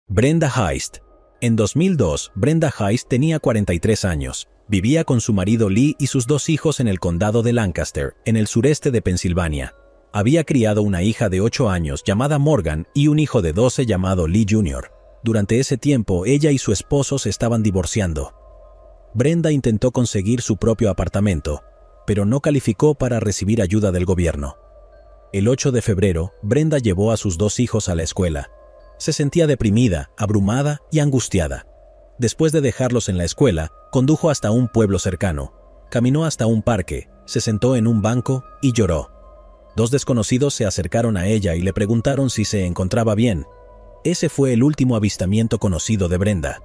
Brenda Heist. En 2002, Brenda Heist tenía 43 años. Vivía con su marido Lee y sus 2 hijos en el condado de Lancaster, en el sureste de Pensilvania. Había criado una hija de 8 años llamada Morgan y un hijo de 12 llamado Lee Jr. Durante ese tiempo, ella y su esposo se estaban divorciando. Brenda intentó conseguir su propio apartamento, pero no calificó para recibir ayuda del gobierno. El 8 de febrero, Brenda llevó a sus 2 hijos a la escuela. Se sentía deprimida, abrumada y angustiada. Después de dejarlos en la escuela, condujo hasta un pueblo cercano. Caminó hasta un parque, se sentó en un banco y lloró. 2 desconocidos se acercaron a ella y le preguntaron si se encontraba bien. Ese fue el último avistamiento conocido de Brenda.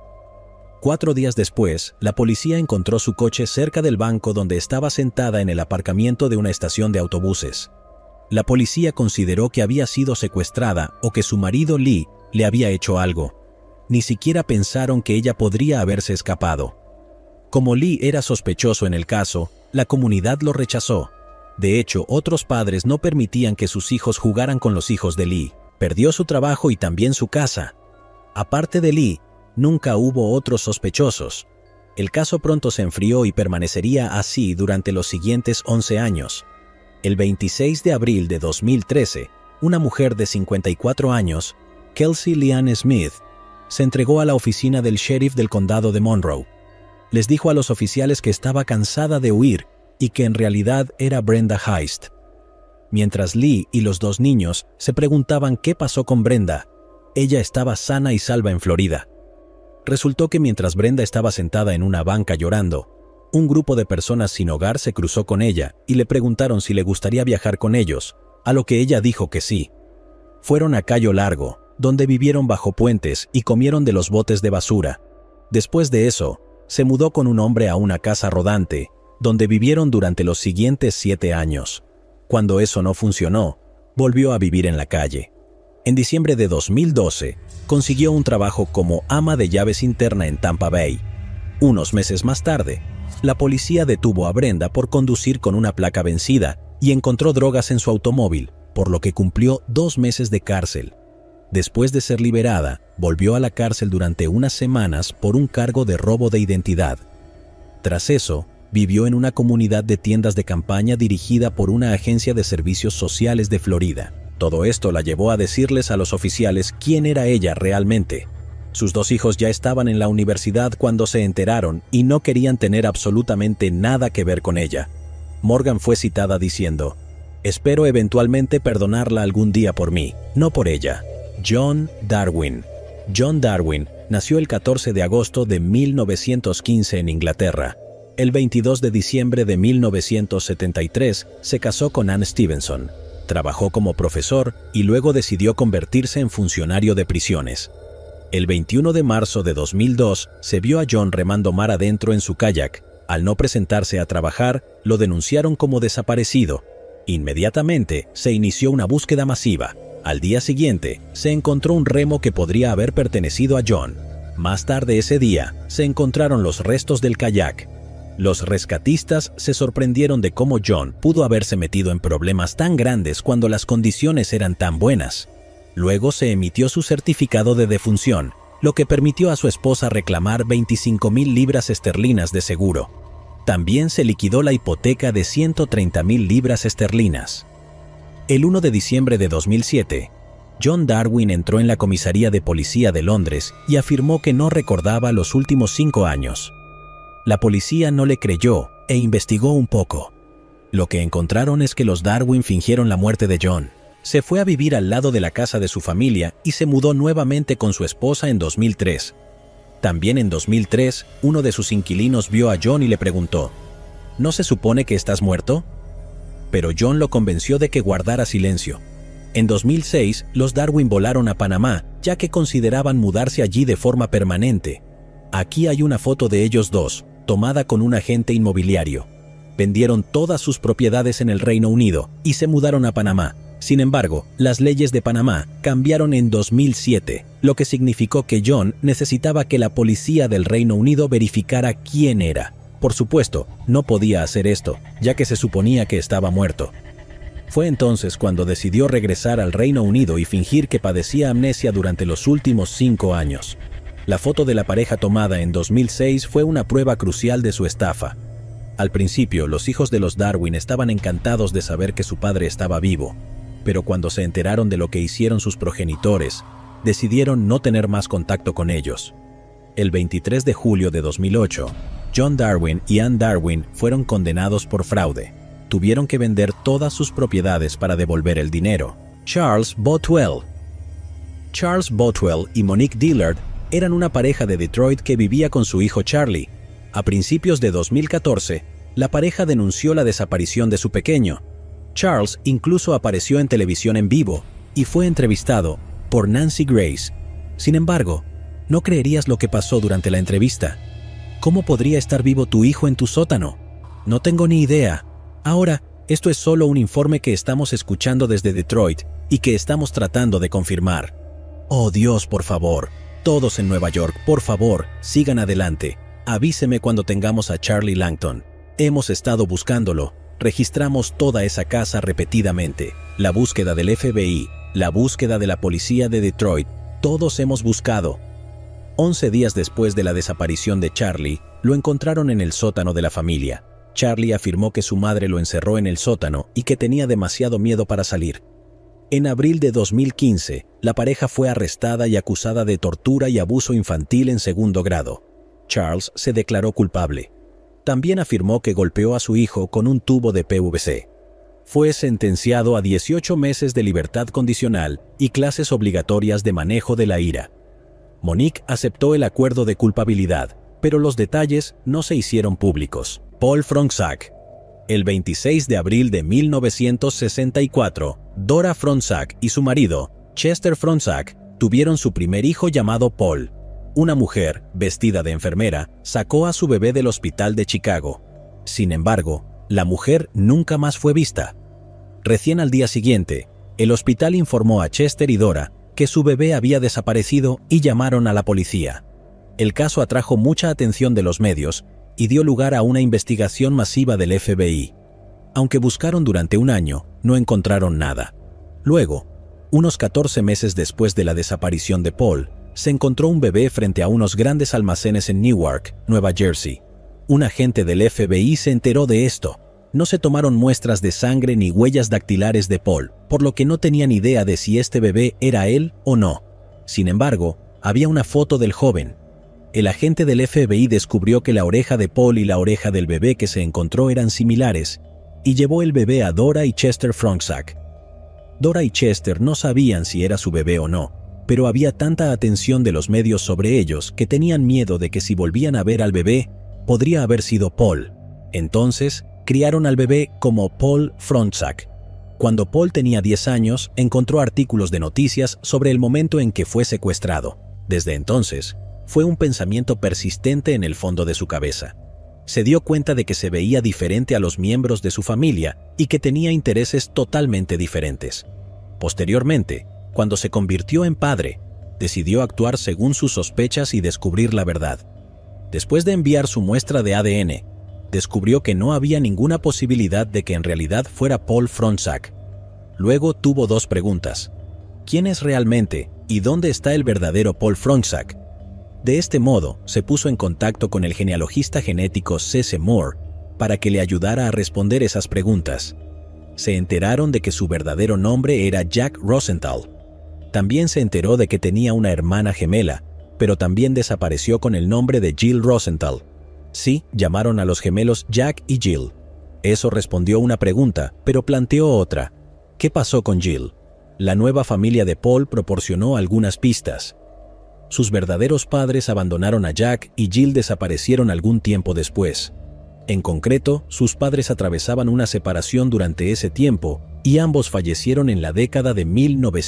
4 días después, la policía encontró su coche cerca del banco donde estaba sentada en el aparcamiento de una estación de autobuses. La policía consideró que había sido secuestrada o que su marido Lee le había hecho algo. Ni siquiera pensaron que ella podría haberse escapado. Como Lee era sospechoso en el caso, la comunidad lo rechazó. De hecho, otros padres no permitían que sus hijos jugaran con los hijos de Lee. Perdió su trabajo y también su casa. Aparte de Lee, nunca hubo otros sospechosos. El caso pronto se enfrió y permanecería así durante los siguientes 11 años. El 26 de abril de 2013, una mujer de 54 años, Kelsey Leanne Smith, se entregó a la oficina del sheriff del condado de Monroe. Les dijo a los oficiales que estaba cansada de huir y que en realidad era Brenda Heist. Mientras Lee y los 2 niños se preguntaban qué pasó con Brenda, ella estaba sana y salva en Florida. Resultó que mientras Brenda estaba sentada en una banca llorando, un grupo de personas sin hogar se cruzó con ella y le preguntaron si le gustaría viajar con ellos, a lo que ella dijo que sí. Fueron a Cayo Largo, donde vivieron bajo puentes y comieron de los botes de basura. Después de eso, se mudó con un hombre a una casa rodante, donde vivieron durante los siguientes 7 años. Cuando eso no funcionó, volvió a vivir en la calle. En diciembre de 2012, consiguió un trabajo como ama de llaves interna en Tampa Bay. Unos meses más tarde, la policía detuvo a Brenda por conducir con una placa vencida y encontró drogas en su automóvil, por lo que cumplió 2 meses de cárcel. Después de ser liberada, volvió a la cárcel durante unas semanas por un cargo de robo de identidad. Tras eso, vivió en una comunidad de tiendas de campaña dirigida por una agencia de servicios sociales de Florida. Todo esto la llevó a decirles a los oficiales quién era ella realmente. Sus 2 hijos ya estaban en la universidad cuando se enteraron y no querían tener absolutamente nada que ver con ella. Morgan fue citada diciendo: «Espero eventualmente perdonarla algún día por mí, no por ella». John Darwin. John Darwin nació el 14 de agosto de 1915 en Inglaterra. El 22 de diciembre de 1973 se casó con Ann Stevenson. Trabajó como profesor y luego decidió convertirse en funcionario de prisiones. El 21 de marzo de 2002 se vio a John remando mar adentro en su kayak. Al no presentarse a trabajar, lo denunciaron como desaparecido. Inmediatamente se inició una búsqueda masiva. Al día siguiente, se encontró un remo que podría haber pertenecido a John. Más tarde ese día, se encontraron los restos del kayak. Los rescatistas se sorprendieron de cómo John pudo haberse metido en problemas tan grandes cuando las condiciones eran tan buenas. Luego se emitió su certificado de defunción, lo que permitió a su esposa reclamar 25,000 libras esterlinas de seguro. También se liquidó la hipoteca de 130,000 libras esterlinas. El 1 de diciembre de 2007, John Darwin entró en la comisaría de policía de Londres y afirmó que no recordaba los últimos 5 años. La policía no le creyó e investigó un poco. Lo que encontraron es que los Darwin fingieron la muerte de John. Se fue a vivir al lado de la casa de su familia y se mudó nuevamente con su esposa en 2003. También en 2003, uno de sus inquilinos vio a John y le preguntó: ¿no se supone que estás muerto? Pero John lo convenció de que guardara silencio. En 2006, los Darwin volaron a Panamá, ya que consideraban mudarse allí de forma permanente. Aquí hay una foto de ellos 2, tomada con un agente inmobiliario. Vendieron todas sus propiedades en el Reino Unido y se mudaron a Panamá. Sin embargo, las leyes de Panamá cambiaron en 2007, lo que significó que John necesitaba que la policía del Reino Unido verificara quién era. Por supuesto, no podía hacer esto, ya que se suponía que estaba muerto. Fue entonces cuando decidió regresar al Reino Unido y fingir que padecía amnesia durante los últimos 5 años. La foto de la pareja tomada en 2006 fue una prueba crucial de su estafa. Al principio, los hijos de los Darwin estaban encantados de saber que su padre estaba vivo, pero cuando se enteraron de lo que hicieron sus progenitores, decidieron no tener más contacto con ellos. El 23 de julio de 2008, John Darwin y Anne Darwin fueron condenados por fraude. Tuvieron que vender todas sus propiedades para devolver el dinero. Charles Bothwell y Monique Dillard eran una pareja de Detroit que vivía con su hijo Charlie. A principios de 2014, la pareja denunció la desaparición de su pequeño. Charles incluso apareció en televisión en vivo y fue entrevistado por Nancy Grace. Sin embargo, no creerías lo que pasó durante la entrevista. ¿Cómo podría estar vivo tu hijo en tu sótano? No tengo ni idea. Ahora, esto es solo un informe que estamos escuchando desde Detroit y que estamos tratando de confirmar. Oh Dios, por favor, todos en Nueva York, por favor, sigan adelante. Avíseme cuando tengamos a Charlie Langton. Hemos estado buscándolo. Registramos toda esa casa repetidamente. La búsqueda del FBI, la búsqueda de la policía de Detroit, todos hemos buscado. 11 días después de la desaparición de Charlie, lo encontraron en el sótano de la familia. Charlie afirmó que su madre lo encerró en el sótano y que tenía demasiado miedo para salir. En abril de 2015, la pareja fue arrestada y acusada de tortura y abuso infantil en 2º grado. Charles se declaró culpable. También afirmó que golpeó a su hijo con un tubo de PVC. Fue sentenciado a 18 meses de libertad condicional y clases obligatorias de manejo de la ira. Monique aceptó el acuerdo de culpabilidad, pero los detalles no se hicieron públicos. Paul Fronczak. El 26 de abril de 1964, Dora Fronczak y su marido, Chester Fronczak, tuvieron su primer hijo llamado Paul. Una mujer, vestida de enfermera, sacó a su bebé del hospital de Chicago. Sin embargo, la mujer nunca más fue vista. Recién al día siguiente, el hospital informó a Chester y Dora que su bebé había desaparecido y llamaron a la policía. El caso atrajo mucha atención de los medios y dio lugar a una investigación masiva del FBI. Aunque buscaron durante un año, no encontraron nada. Luego, unos 14 meses después de la desaparición de Paul, se encontró un bebé frente a unos grandes almacenes en Newark, Nueva Jersey. Un agente del FBI se enteró de esto. No se tomaron muestras de sangre ni huellas dactilares de Paul, por lo que no tenían idea de si este bebé era él o no. Sin embargo, había una foto del joven. El agente del FBI descubrió que la oreja de Paul y la oreja del bebé que se encontró eran similares, y llevó el bebé a Dora y Chester Fronczak. Dora y Chester no sabían si era su bebé o no, pero había tanta atención de los medios sobre ellos que tenían miedo de que si volvían a ver al bebé, podría haber sido Paul. Entonces, criaron al bebé como Paul Fronczak. Cuando Paul tenía 10 años, encontró artículos de noticias sobre el momento en que fue secuestrado. Desde entonces, fue un pensamiento persistente en el fondo de su cabeza. Se dio cuenta de que se veía diferente a los miembros de su familia y que tenía intereses totalmente diferentes. Posteriormente, cuando se convirtió en padre, decidió actuar según sus sospechas y descubrir la verdad. Después de enviar su muestra de ADN, descubrió que no había ninguna posibilidad de que en realidad fuera Paul Fronczak. Luego tuvo 2 preguntas. ¿Quién es realmente y dónde está el verdadero Paul Fronczak? De este modo, se puso en contacto con el genealogista genético C.C. Moore para que le ayudara a responder esas preguntas. Se enteraron de que su verdadero nombre era Jack Rosenthal. También se enteró de que tenía una hermana gemela, pero también desapareció con el nombre de Jill Rosenthal. Sí, llamaron a los gemelos Jack y Jill. Eso respondió una pregunta, pero planteó otra. ¿Qué pasó con Jill? La nueva familia de Paul proporcionó algunas pistas. Sus verdaderos padres abandonaron a Jack y Jill desaparecieron algún tiempo después. En concreto, sus padres atravesaban una separación durante ese tiempo y ambos fallecieron en la década de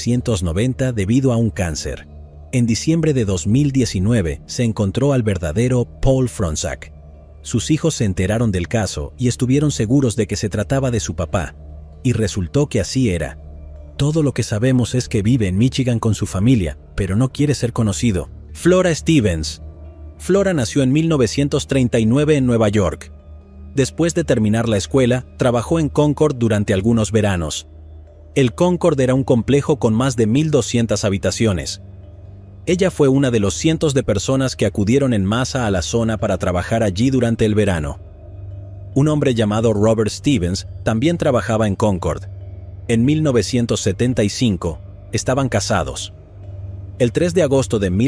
1990 debido a un cáncer. En diciembre de 2019 se encontró al verdadero Paul Fronczak. Sus hijos se enteraron del caso y estuvieron seguros de que se trataba de su papá, y resultó que así era. Todo lo que sabemos es que vive en Michigan con su familia, pero no quiere ser conocido. Flora Stevens. Flora nació en 1939 en Nueva York. Después de terminar la escuela, trabajó en Concord durante algunos veranos. El Concord era un complejo con más de 1,200 habitaciones. Ella fue una de los cientos de personas que acudieron en masa a la zona para trabajar allí durante el verano. Un hombre llamado Robert Stevens también trabajaba en Concord. En 1975, estaban casados. El 3 de agosto de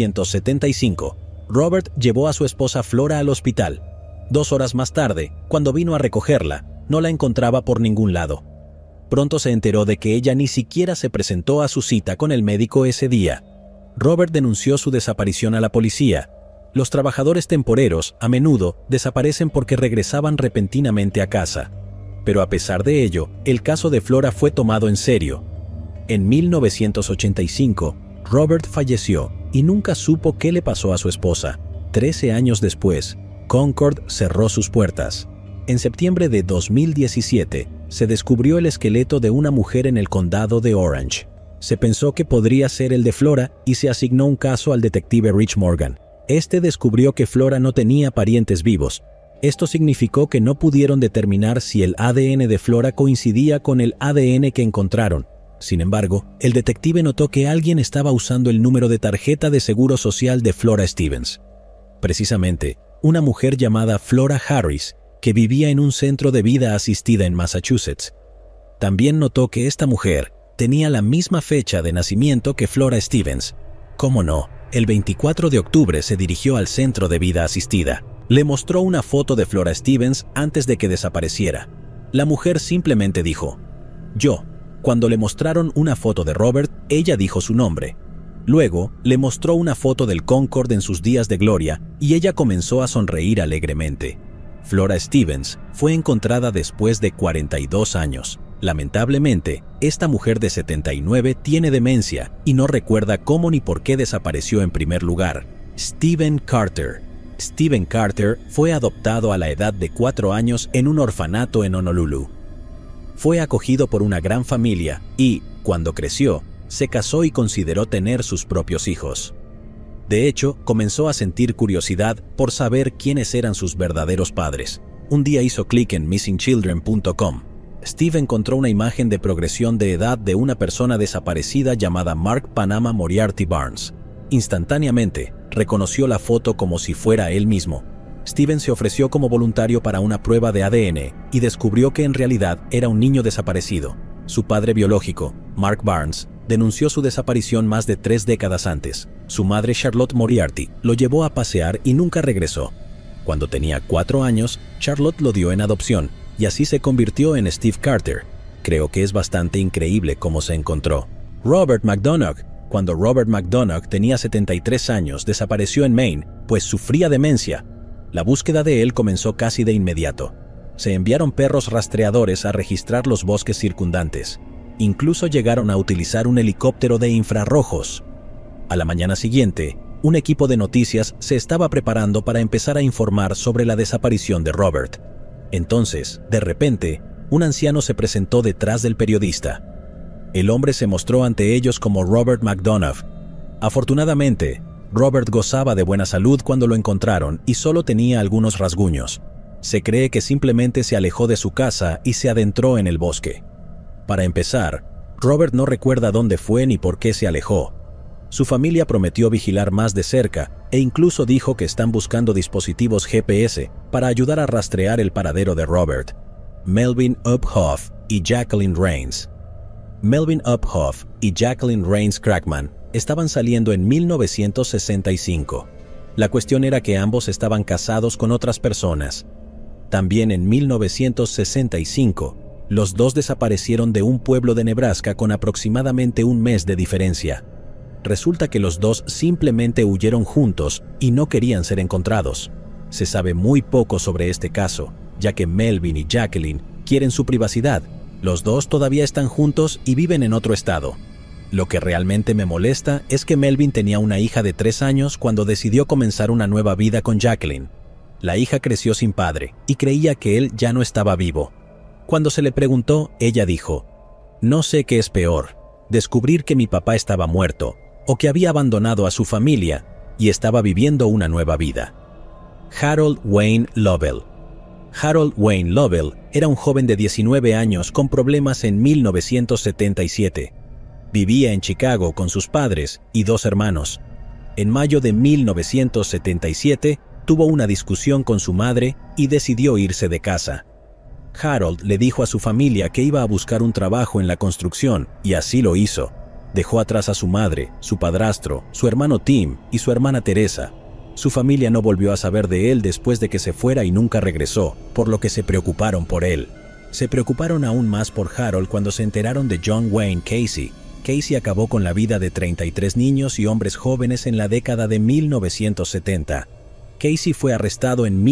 1975, Robert llevó a su esposa Flora al hospital. 2 horas más tarde, cuando vino a recogerla, no la encontraba por ningún lado. Pronto se enteró de que ella ni siquiera se presentó a su cita con el médico ese día. Robert denunció su desaparición a la policía. Los trabajadores temporeros, a menudo, desaparecen porque regresaban repentinamente a casa. Pero a pesar de ello, el caso de Flora fue tomado en serio. En 1985, Robert falleció y nunca supo qué le pasó a su esposa. 13 años después, Concord cerró sus puertas. En septiembre de 2017, se descubrió el esqueleto de una mujer en el condado de Orange. Se pensó que podría ser el de Flora y se asignó un caso al detective Rich Morgan. Este descubrió que Flora no tenía parientes vivos. Esto significó que no pudieron determinar si el ADN de Flora coincidía con el ADN que encontraron. Sin embargo, el detective notó que alguien estaba usando el número de tarjeta de seguro social de Flora Stevens. Precisamente, una mujer llamada Flora Harris, que vivía en un centro de vida asistida en Massachusetts. También notó que esta mujer tenía la misma fecha de nacimiento que Flora Stevens. ¿Cómo no? El 24 de octubre se dirigió al centro de vida asistida. Le mostró una foto de Flora Stevens antes de que desapareciera. La mujer simplemente dijo, «Yo». Cuando le mostraron una foto de Robert, ella dijo su nombre. Luego, le mostró una foto del Concord en sus días de gloria y ella comenzó a sonreír alegremente. Flora Stevens fue encontrada después de 42 años. Lamentablemente, esta mujer de 79 tiene demencia y no recuerda cómo ni por qué desapareció en primer lugar. Stephen Carter. Stephen Carter fue adoptado a la edad de 4 años en un orfanato en Honolulu. Fue acogido por una gran familia y, cuando creció, se casó y consideró tener sus propios hijos. De hecho, comenzó a sentir curiosidad por saber quiénes eran sus verdaderos padres. Un día hizo clic en missingchildren.com. Steve encontró una imagen de progresión de edad de una persona desaparecida llamada Mark Panama Moriarty Barnes. Instantáneamente, reconoció la foto como si fuera él mismo. Steven se ofreció como voluntario para una prueba de ADN y descubrió que en realidad era un niño desaparecido. Su padre biológico, Mark Barnes, denunció su desaparición más de 3 décadas antes. Su madre, Charlotte Moriarty, lo llevó a pasear y nunca regresó. Cuando tenía 4 años, Charlotte lo dio en adopción y así se convirtió en Steve Carter. Creo que es bastante increíble cómo se encontró. Robert McDonough. Cuando Robert McDonough tenía 73 años, desapareció en Maine, pues sufría demencia. La búsqueda de él comenzó casi de inmediato. Se enviaron perros rastreadores a registrar los bosques circundantes. Incluso llegaron a utilizar un helicóptero de infrarrojos. A la mañana siguiente, un equipo de noticias se estaba preparando para empezar a informar sobre la desaparición de Robert. Entonces, de repente, un anciano se presentó detrás del periodista. El hombre se mostró ante ellos como Robert McDonough. Afortunadamente, Robert gozaba de buena salud cuando lo encontraron y solo tenía algunos rasguños. Se cree que simplemente se alejó de su casa y se adentró en el bosque. Para empezar, Robert no recuerda dónde fue ni por qué se alejó. Su familia prometió vigilar más de cerca e incluso dijo que están buscando dispositivos GPS para ayudar a rastrear el paradero de Robert. Melvin Uphoff y Jacqueline Rains. Melvin Uphoff y Jacqueline Rains Crackman estaban saliendo en 1965. La cuestión era que ambos estaban casados con otras personas. También en 1965, los dos desaparecieron de un pueblo de Nebraska con aproximadamente un mes de diferencia. Resulta que los dos simplemente huyeron juntos y no querían ser encontrados. Se sabe muy poco sobre este caso, ya que Melvin y Jacqueline quieren su privacidad. Los dos todavía están juntos y viven en otro estado. Lo que realmente me molesta es que Melvin tenía una hija de 3 años cuando decidió comenzar una nueva vida con Jacqueline. La hija creció sin padre y creía que él ya no estaba vivo. Cuando se le preguntó, ella dijo, «No sé qué es peor, descubrir que mi papá estaba muerto o que había abandonado a su familia y estaba viviendo una nueva vida». Harold Wayne Lovell. Harold Wayne Lovell era un joven de 19 años con problemas en 1977. Vivía en Chicago con sus padres y 2 hermanos. En mayo de 1977 tuvo una discusión con su madre y decidió irse de casa. Harold le dijo a su familia que iba a buscar un trabajo en la construcción y así lo hizo. Dejó atrás a su madre, su padrastro, su hermano Tim y su hermana Teresa. Su familia no volvió a saber de él después de que se fuera y nunca regresó, por lo que se preocuparon por él. Se preocuparon aún más por Harold cuando se enteraron de John Wayne Gacy. Gacy acabó con la vida de 33 niños y hombres jóvenes en la década de 1970. Gacy fue arrestado en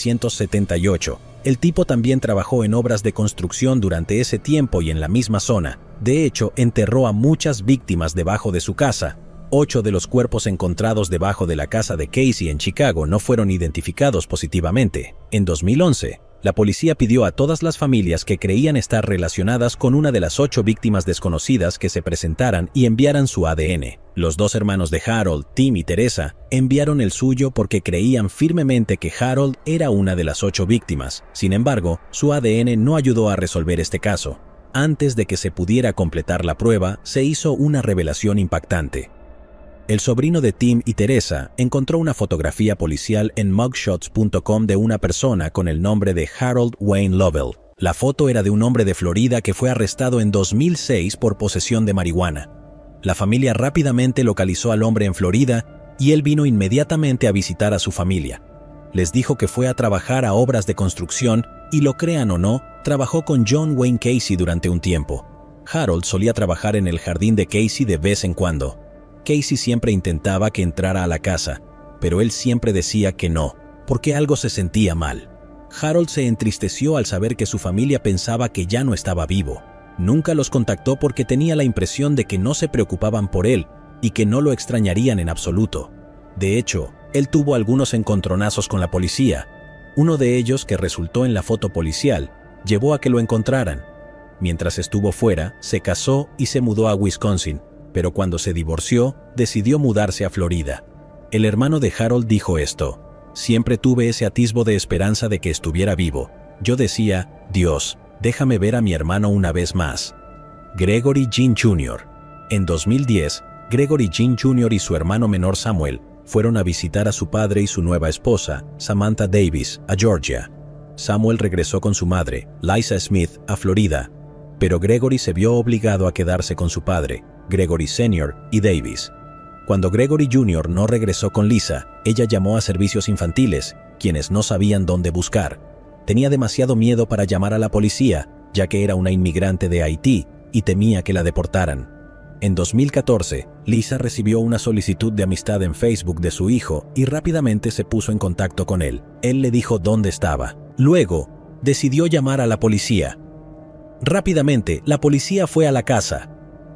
1978. El tipo también trabajó en obras de construcción durante ese tiempo y en la misma zona. De hecho, enterró a muchas víctimas debajo de su casa. 8 de los cuerpos encontrados debajo de la casa de Gacy en Chicago no fueron identificados positivamente. En 2011, la policía pidió a todas las familias que creían estar relacionadas con una de las 8 víctimas desconocidas que se presentaran y enviaran su ADN. Los 2 hermanos de Harold, Tim y Teresa, enviaron el suyo porque creían firmemente que Harold era una de las 8 víctimas. Sin embargo, su ADN no ayudó a resolver este caso. Antes de que se pudiera completar la prueba, se hizo una revelación impactante. El sobrino de Tim y Teresa encontró una fotografía policial en mugshots.com de una persona con el nombre de Harold Wayne Lovell. La foto era de un hombre de Florida que fue arrestado en 2006 por posesión de marihuana. La familia rápidamente localizó al hombre en Florida y él vino inmediatamente a visitar a su familia. Les dijo que fue a trabajar a obras de construcción y, lo crean o no, trabajó con John Wayne Gacy durante un tiempo. Harold solía trabajar en el jardín de Gacy de vez en cuando. Gacy siempre intentaba que entrara a la casa, pero él siempre decía que no, porque algo se sentía mal. Harold se entristeció al saber que su familia pensaba que ya no estaba vivo. Nunca los contactó porque tenía la impresión de que no se preocupaban por él y que no lo extrañarían en absoluto. De hecho, él tuvo algunos encontronazos con la policía. Uno de ellos, que resultó en la foto policial, llevó a que lo encontraran. Mientras estuvo fuera, se casó y se mudó a Wisconsin. Pero cuando se divorció, decidió mudarse a Florida. El hermano de Harold dijo esto: «Siempre tuve ese atisbo de esperanza de que estuviera vivo. Yo decía, Dios, déjame ver a mi hermano una vez más». Gregory Jean Jr. En 2010, Gregory Jean Jr. y su hermano menor Samuel fueron a visitar a su padre y su nueva esposa, Samantha Davis, a Georgia. Samuel regresó con su madre, Liza Smith, a Florida, pero Gregory se vio obligado a quedarse con su padre, Gregory Sr. y Davis. Cuando Gregory Jr. no regresó con Lisa, ella llamó a servicios infantiles, quienes no sabían dónde buscar. Tenía demasiado miedo para llamar a la policía, ya que era una inmigrante de Haití y temía que la deportaran. En 2014, Lisa recibió una solicitud de amistad en Facebook de su hijo y rápidamente se puso en contacto con él. Él le dijo dónde estaba. Luego, decidió llamar a la policía. Rápidamente, la policía fue a la casa.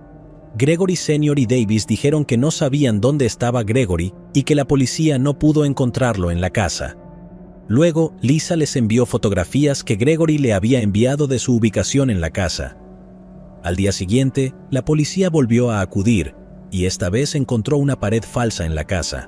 Gregory Sr. y Davis dijeron que no sabían dónde estaba Gregory y que la policía no pudo encontrarlo en la casa. Luego, Lisa les envió fotografías que Gregory le había enviado de su ubicación en la casa. Al día siguiente, la policía volvió a acudir y esta vez encontró una pared falsa en la casa.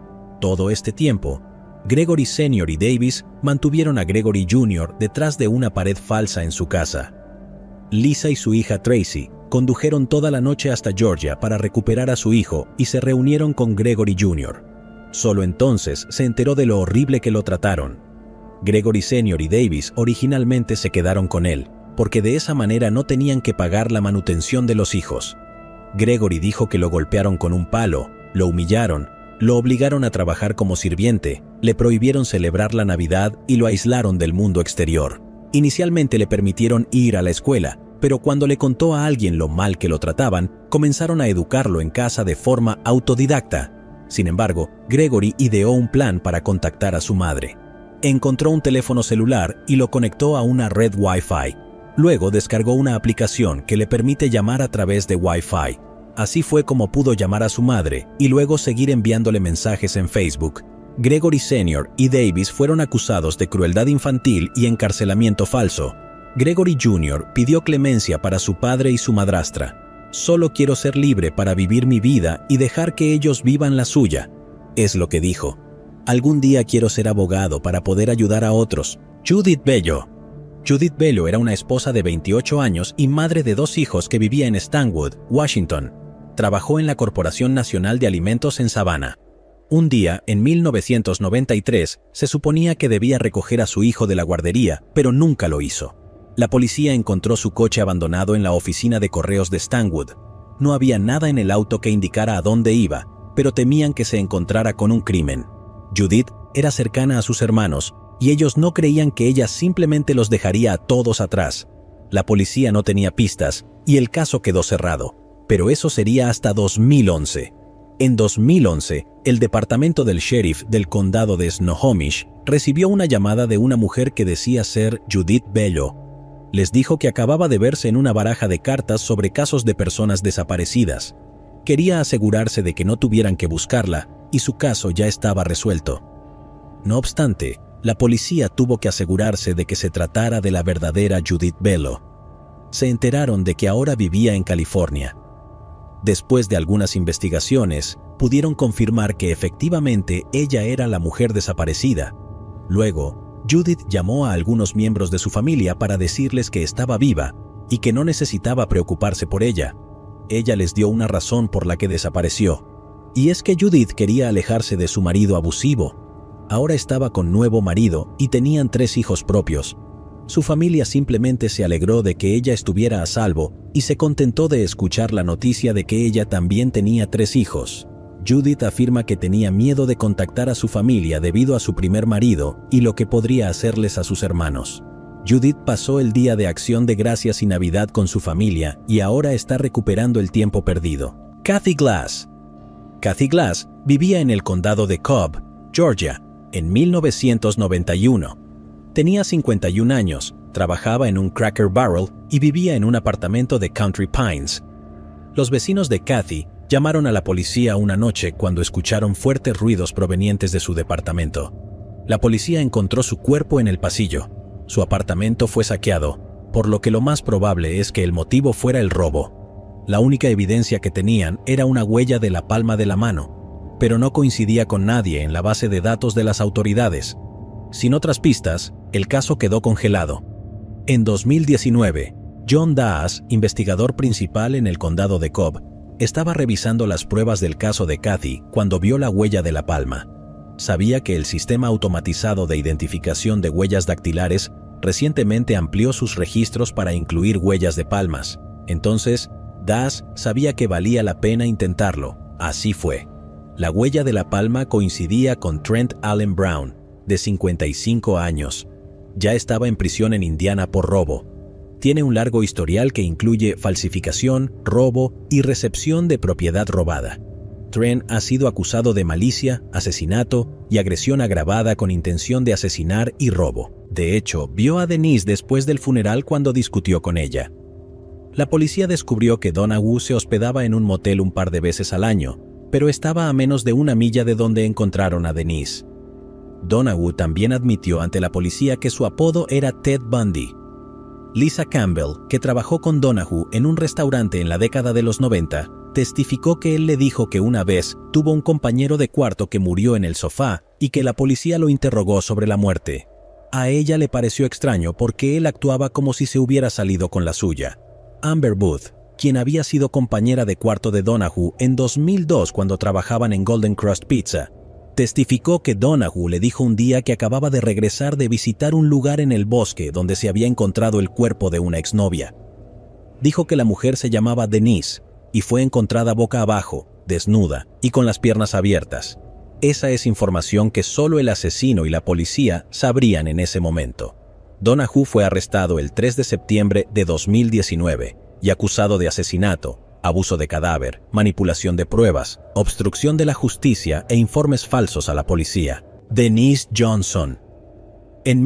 Todo este tiempo, Gregory Sr. y Davis mantuvieron a Gregory Jr. detrás de una pared falsa en su casa. Lisa y su hija Tracy condujeron toda la noche hasta Georgia para recuperar a su hijo y se reunieron con Gregory Jr. Solo entonces se enteró de lo horrible que lo trataron. Gregory Sr. y Davis originalmente se quedaron con él, porque de esa manera no tenían que pagar la manutención de los hijos. Gregory dijo que lo golpearon con un palo, lo humillaron, lo obligaron a trabajar como sirviente, le prohibieron celebrar la Navidad y lo aislaron del mundo exterior. Inicialmente le permitieron ir a la escuela, pero cuando le contó a alguien lo mal que lo trataban, comenzaron a educarlo en casa de forma autodidacta. Sin embargo, Gregory ideó un plan para contactar a su madre. Encontró un teléfono celular y lo conectó a una red Wi-Fi. Luego descargó una aplicación que le permite llamar a través de Wi-Fi. Así fue como pudo llamar a su madre y luego seguir enviándole mensajes en Facebook. Gregory Sr. y Davis fueron acusados de crueldad infantil y encarcelamiento falso. Gregory Jr. pidió clemencia para su padre y su madrastra. «Solo quiero ser libre para vivir mi vida y dejar que ellos vivan la suya», es lo que dijo. Algún día quiero ser abogado para poder ayudar a otros. Judith Bello. Judith Bello era una esposa de 28 años y madre de 2 hijos que vivía en Stanwood, Washington. Trabajó en la Corporación Nacional de Alimentos en Savannah. Un día, en 1993, se suponía que debía recoger a su hijo de la guardería, pero nunca lo hizo. La policía encontró su coche abandonado en la oficina de correos de Stanwood. No había nada en el auto que indicara a dónde iba, pero temían que se encontrara con un crimen. Judith era cercana a sus hermanos, y ellos no creían que ella simplemente los dejaría a todos atrás. La policía no tenía pistas, y el caso quedó cerrado, pero eso sería hasta 2011. En 2011, el departamento del sheriff del condado de Snohomish recibió una llamada de una mujer que decía ser Judith Bello. Les dijo que acababa de verse en una baraja de cartas sobre casos de personas desaparecidas. Quería asegurarse de que no tuvieran que buscarla, y su caso ya estaba resuelto. No obstante, la policía tuvo que asegurarse de que se tratara de la verdadera Judith Bello. Se enteraron de que ahora vivía en California. Después de algunas investigaciones, pudieron confirmar que efectivamente ella era la mujer desaparecida. Luego, Judith llamó a algunos miembros de su familia para decirles que estaba viva y que no necesitaba preocuparse por ella. Ella les dio una razón por la que desapareció. Y es que Judith quería alejarse de su marido abusivo. Ahora estaba con nuevo marido y tenían 3 hijos propios. Su familia simplemente se alegró de que ella estuviera a salvo y se contentó de escuchar la noticia de que ella también tenía 3 hijos. Judith afirma que tenía miedo de contactar a su familia debido a su primer marido y lo que podría hacerles a sus hermanos. Judith pasó el Día de Acción de Gracias y Navidad con su familia y ahora está recuperando el tiempo perdido. Kathy Glass. Kathy Glass vivía en el condado de Cobb, Georgia, en 1991. Tenía 51 años, trabajaba en un Cracker Barrel y vivía en un apartamento de Country Pines. Los vecinos de Kathy llamaron a la policía una noche cuando escucharon fuertes ruidos provenientes de su departamento. La policía encontró su cuerpo en el pasillo. Su apartamento fue saqueado, por lo que lo más probable es que el motivo fuera el robo. La única evidencia que tenían era una huella de la palma de la mano, pero no coincidía con nadie en la base de datos de las autoridades. Sin otras pistas, el caso quedó congelado. En 2019, John Daas, investigador principal en el condado de Cobb, estaba revisando las pruebas del caso de Kathy cuando vio la huella de la palma. Sabía que el sistema automatizado de identificación de huellas dactilares recientemente amplió sus registros para incluir huellas de palmas. Entonces, Daas sabía que valía la pena intentarlo. Así fue. La huella de la palma coincidía con Trent Allen Brown, de 55 años. Ya estaba en prisión en Indiana por robo. Tiene un largo historial que incluye falsificación, robo y recepción de propiedad robada. Trent ha sido acusado de malicia, asesinato y agresión agravada con intención de asesinar y robo. De hecho, vio a Denise después del funeral cuando discutió con ella. La policía descubrió que Donahue se hospedaba en un motel un par de veces al año, pero estaba a menos de 1 milla de donde encontraron a Denise. Donahue también admitió ante la policía que su apodo era Ted Bundy. Lisa Campbell, que trabajó con Donahue en un restaurante en la década de los 90, testificó que él le dijo que una vez tuvo un compañero de cuarto que murió en el sofá y que la policía lo interrogó sobre la muerte. A ella le pareció extraño porque él actuaba como si se hubiera salido con la suya. Amber Booth, quien había sido compañera de cuarto de Donahue en 2002 cuando trabajaban en Golden Crust Pizza, testificó que Donahue le dijo un día que acababa de regresar de visitar un lugar en el bosque donde se había encontrado el cuerpo de una exnovia. Dijo que la mujer se llamaba Denise y fue encontrada boca abajo, desnuda y con las piernas abiertas. Esa es información que solo el asesino y la policía sabrían en ese momento. Donahue fue arrestado el 3 de septiembre de 2019 y acusado de asesinato, abuso de cadáver, manipulación de pruebas, obstrucción de la justicia e informes falsos a la policía. Denise Johnson. En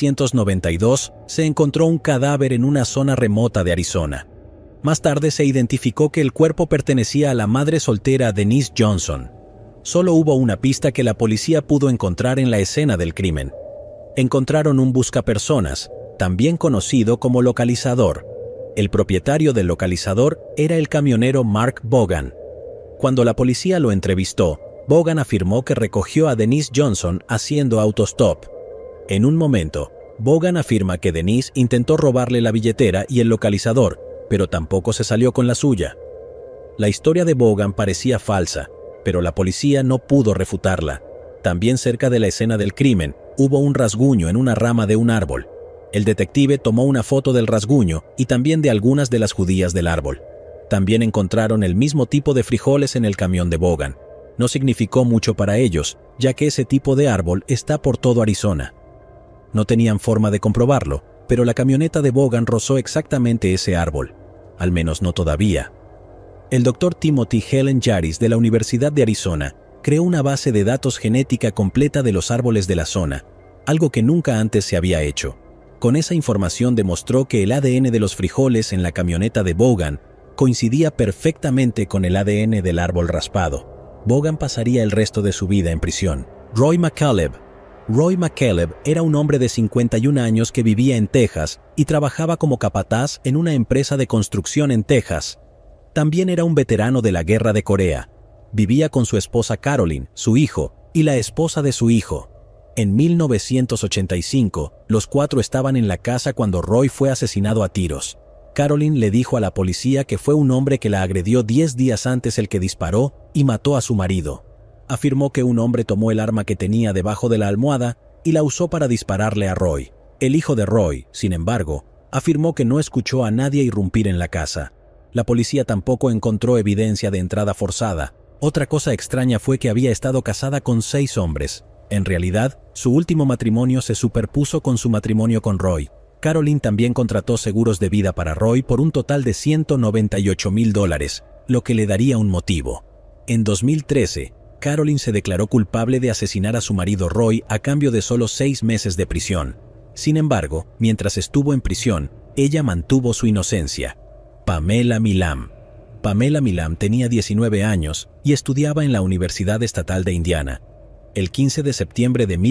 1992 se encontró un cadáver en una zona remota de Arizona. Más tarde se identificó que el cuerpo pertenecía a la madre soltera Denise Johnson. Solo hubo una pista que la policía pudo encontrar en la escena del crimen. Encontraron un buscapersonas, también conocido como localizador. El propietario del localizador era el camionero Mark Bogan. Cuando la policía lo entrevistó, Vaughan afirmó que recogió a Denise Johnson haciendo autostop. En un momento, Vaughan afirma que Denise intentó robarle la billetera y el localizador, pero tampoco se salió con la suya. La historia de Vaughan parecía falsa, pero la policía no pudo refutarla. También cerca de la escena del crimen, hubo un rasguño en una rama de un árbol. El detective tomó una foto del rasguño y también de algunas de las judías del árbol. También encontraron el mismo tipo de frijoles en el camión de Vaughan. No significó mucho para ellos, ya que ese tipo de árbol está por todo Arizona. No tenían forma de comprobarlo, pero la camioneta de Vaughan rozó exactamente ese árbol. Al menos no todavía. El Dr. Timothy Helen Yaris de la Universidad de Arizona creó una base de datos genética completa de los árboles de la zona, algo que nunca antes se había hecho. Con esa información demostró que el ADN de los frijoles en la camioneta de Vaughan coincidía perfectamente con el ADN del árbol raspado. Vaughan pasaría el resto de su vida en prisión. Roy McCaleb. Roy McCaleb era un hombre de 51 años que vivía en Texas y trabajaba como capataz en una empresa de construcción en Texas. También era un veterano de la Guerra de Corea. Vivía con su esposa Carolyn, su hijo, y la esposa de su hijo. En 1985, los cuatro estaban en la casa cuando Roy fue asesinado a tiros. Carolyn le dijo a la policía que fue un hombre que la agredió 10 días antes el que disparó y mató a su marido. Afirmó que un hombre tomó el arma que tenía debajo de la almohada y la usó para dispararle a Roy. El hijo de Roy, sin embargo, afirmó que no escuchó a nadie irrumpir en la casa. La policía tampoco encontró evidencia de entrada forzada. Otra cosa extraña fue que había estado casada con 6 hombres. En realidad, su último matrimonio se superpuso con su matrimonio con Roy. Carolyn también contrató seguros de vida para Roy por un total de $198,000, lo que le daría un motivo. En 2013, Carolyn se declaró culpable de asesinar a su marido Roy a cambio de solo 6 meses de prisión. Sin embargo, mientras estuvo en prisión, ella mantuvo su inocencia. Pamela Milam. Pamela Milam tenía 19 años y estudiaba en la Universidad Estatal de Indiana. El 15 de septiembre de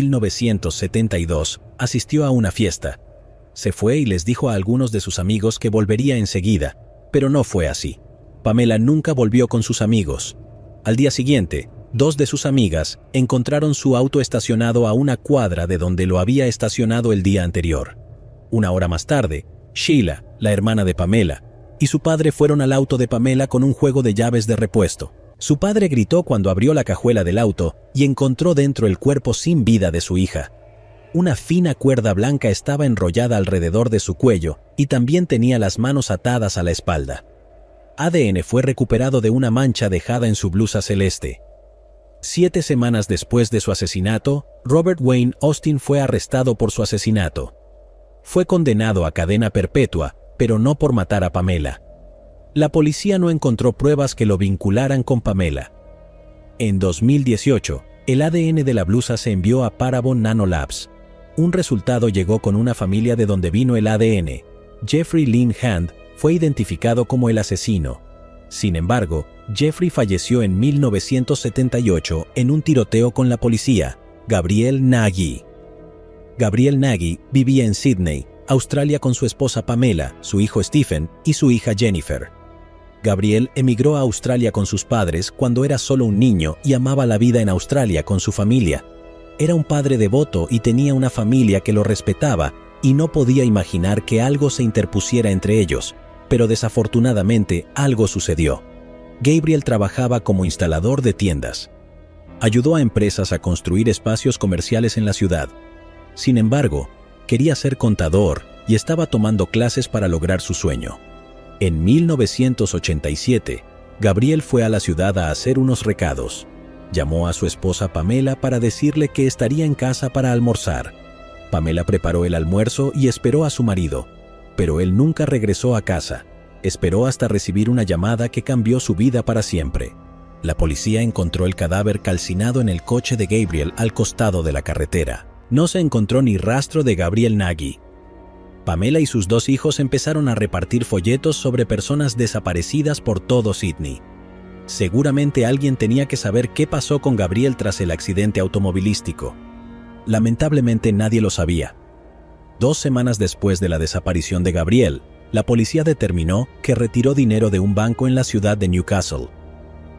1972, asistió a una fiesta. Se fue y les dijo a algunos de sus amigos que volvería enseguida, pero no fue así. Pamela nunca volvió con sus amigos. Al día siguiente, 2 de sus amigas encontraron su auto estacionado a una cuadra de donde lo había estacionado el día anterior. Una hora más tarde, Sheila, la hermana de Pamela, y su padre fueron al auto de Pamela con un juego de llaves de repuesto. Su padre gritó cuando abrió la cajuela del auto y encontró dentro el cuerpo sin vida de su hija. Una fina cuerda blanca estaba enrollada alrededor de su cuello y también tenía las manos atadas a la espalda. ADN fue recuperado de una mancha dejada en su blusa celeste. 7 semanas después de su asesinato, Robert Wayne Austin fue arrestado por su asesinato. Fue condenado a cadena perpetua, pero no por matar a Pamela. La policía no encontró pruebas que lo vincularan con Pamela. En 2018, el ADN de la blusa se envió a Parabon Nanolabs. Un resultado llegó con una familia de donde vino el ADN. Jeffrey Lynn Hand fue identificado como el asesino. Sin embargo, Jeffrey falleció en 1978 en un tiroteo con la policía. Gabriel Nagy. Gabriel Nagy vivía en Sydney, Australia con su esposa Pamela, su hijo Stephen y su hija Jennifer. Gabriel emigró a Australia con sus padres cuando era solo un niño y amaba la vida en Australia con su familia. Era un padre devoto y tenía una familia que lo respetaba y no podía imaginar que algo se interpusiera entre ellos, pero desafortunadamente algo sucedió. Gabriel trabajaba como instalador de tiendas. Ayudó a empresas a construir espacios comerciales en la ciudad. Sin embargo, quería ser contador y estaba tomando clases para lograr su sueño. En 1987, Gabriel fue a la ciudad a hacer unos recados. Llamó a su esposa Pamela para decirle que estaría en casa para almorzar. Pamela preparó el almuerzo y esperó a su marido, pero él nunca regresó a casa. Esperó hasta recibir una llamada que cambió su vida para siempre. La policía encontró el cadáver calcinado en el coche de Gabriel al costado de la carretera. No se encontró ni rastro de Gabriel Nagy. Pamela y sus 2 hijos empezaron a repartir folletos sobre personas desaparecidas por todo Sydney. Seguramente alguien tenía que saber qué pasó con Gabriel tras el accidente automovilístico. Lamentablemente nadie lo sabía. 2 semanas después de la desaparición de Gabriel, la policía determinó que retiró dinero de un banco en la ciudad de Newcastle.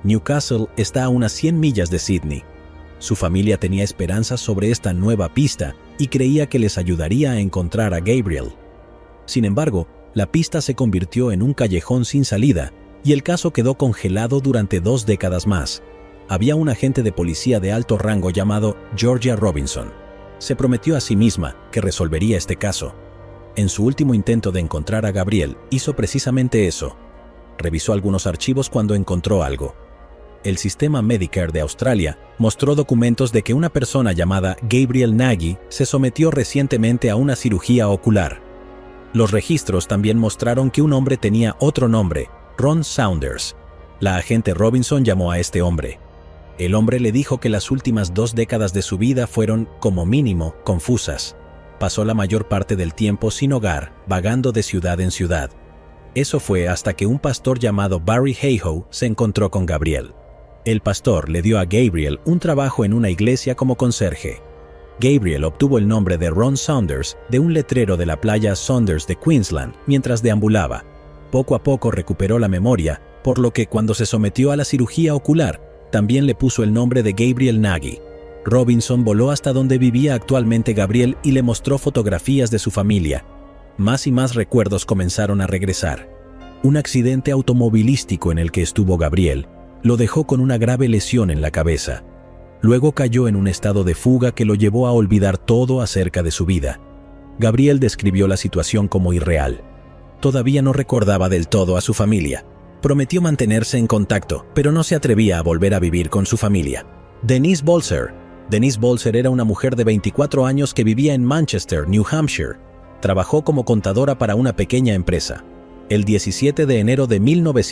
Newcastle está a unas 100 millas de Sydney. Su familia tenía esperanzas sobre esta nueva pista y creía que les ayudaría a encontrar a Gabriel. Sin embargo, la pista se convirtió en un callejón sin salida y el caso quedó congelado durante 2 décadas más. Había un agente de policía de alto rango llamado Georgia Robinson. Se prometió a sí misma que resolvería este caso. En su último intento de encontrar a Gabriel, hizo precisamente eso. Revisó algunos archivos cuando encontró algo. El sistema Medicare de Australia mostró documentos de que una persona llamada Gabriel Nagy se sometió recientemente a una cirugía ocular. Los registros también mostraron que un hombre tenía otro nombre, Ron Saunders. La agente Robinson llamó a este hombre. El hombre le dijo que las últimas 2 décadas de su vida fueron, como mínimo, confusas. Pasó la mayor parte del tiempo sin hogar, vagando de ciudad en ciudad. Eso fue hasta que un pastor llamado Barry Hayhoe se encontró con Gabriel. El pastor le dio a Gabriel un trabajo en una iglesia como conserje. Gabriel obtuvo el nombre de Ron Saunders de un letrero de la playa Saunders de Queensland mientras deambulaba. Poco a poco recuperó la memoria, por lo que cuando se sometió a la cirugía ocular, también le puso el nombre de Gabriel Nagy. Robinson voló hasta donde vivía actualmente Gabriel y le mostró fotografías de su familia. Más y más recuerdos comenzaron a regresar. Un accidente automovilístico en el que estuvo Gabriel lo dejó con una grave lesión en la cabeza. Luego cayó en un estado de fuga que lo llevó a olvidar todo acerca de su vida. Gabriel describió la situación como irreal. Todavía no recordaba del todo a su familia. Prometió mantenerse en contacto, pero no se atrevía a volver a vivir con su familia. Denise Bolser. Denise Bolser era una mujer de 24 años que vivía en Manchester, New Hampshire. Trabajó como contadora para una pequeña empresa. El 17 de enero de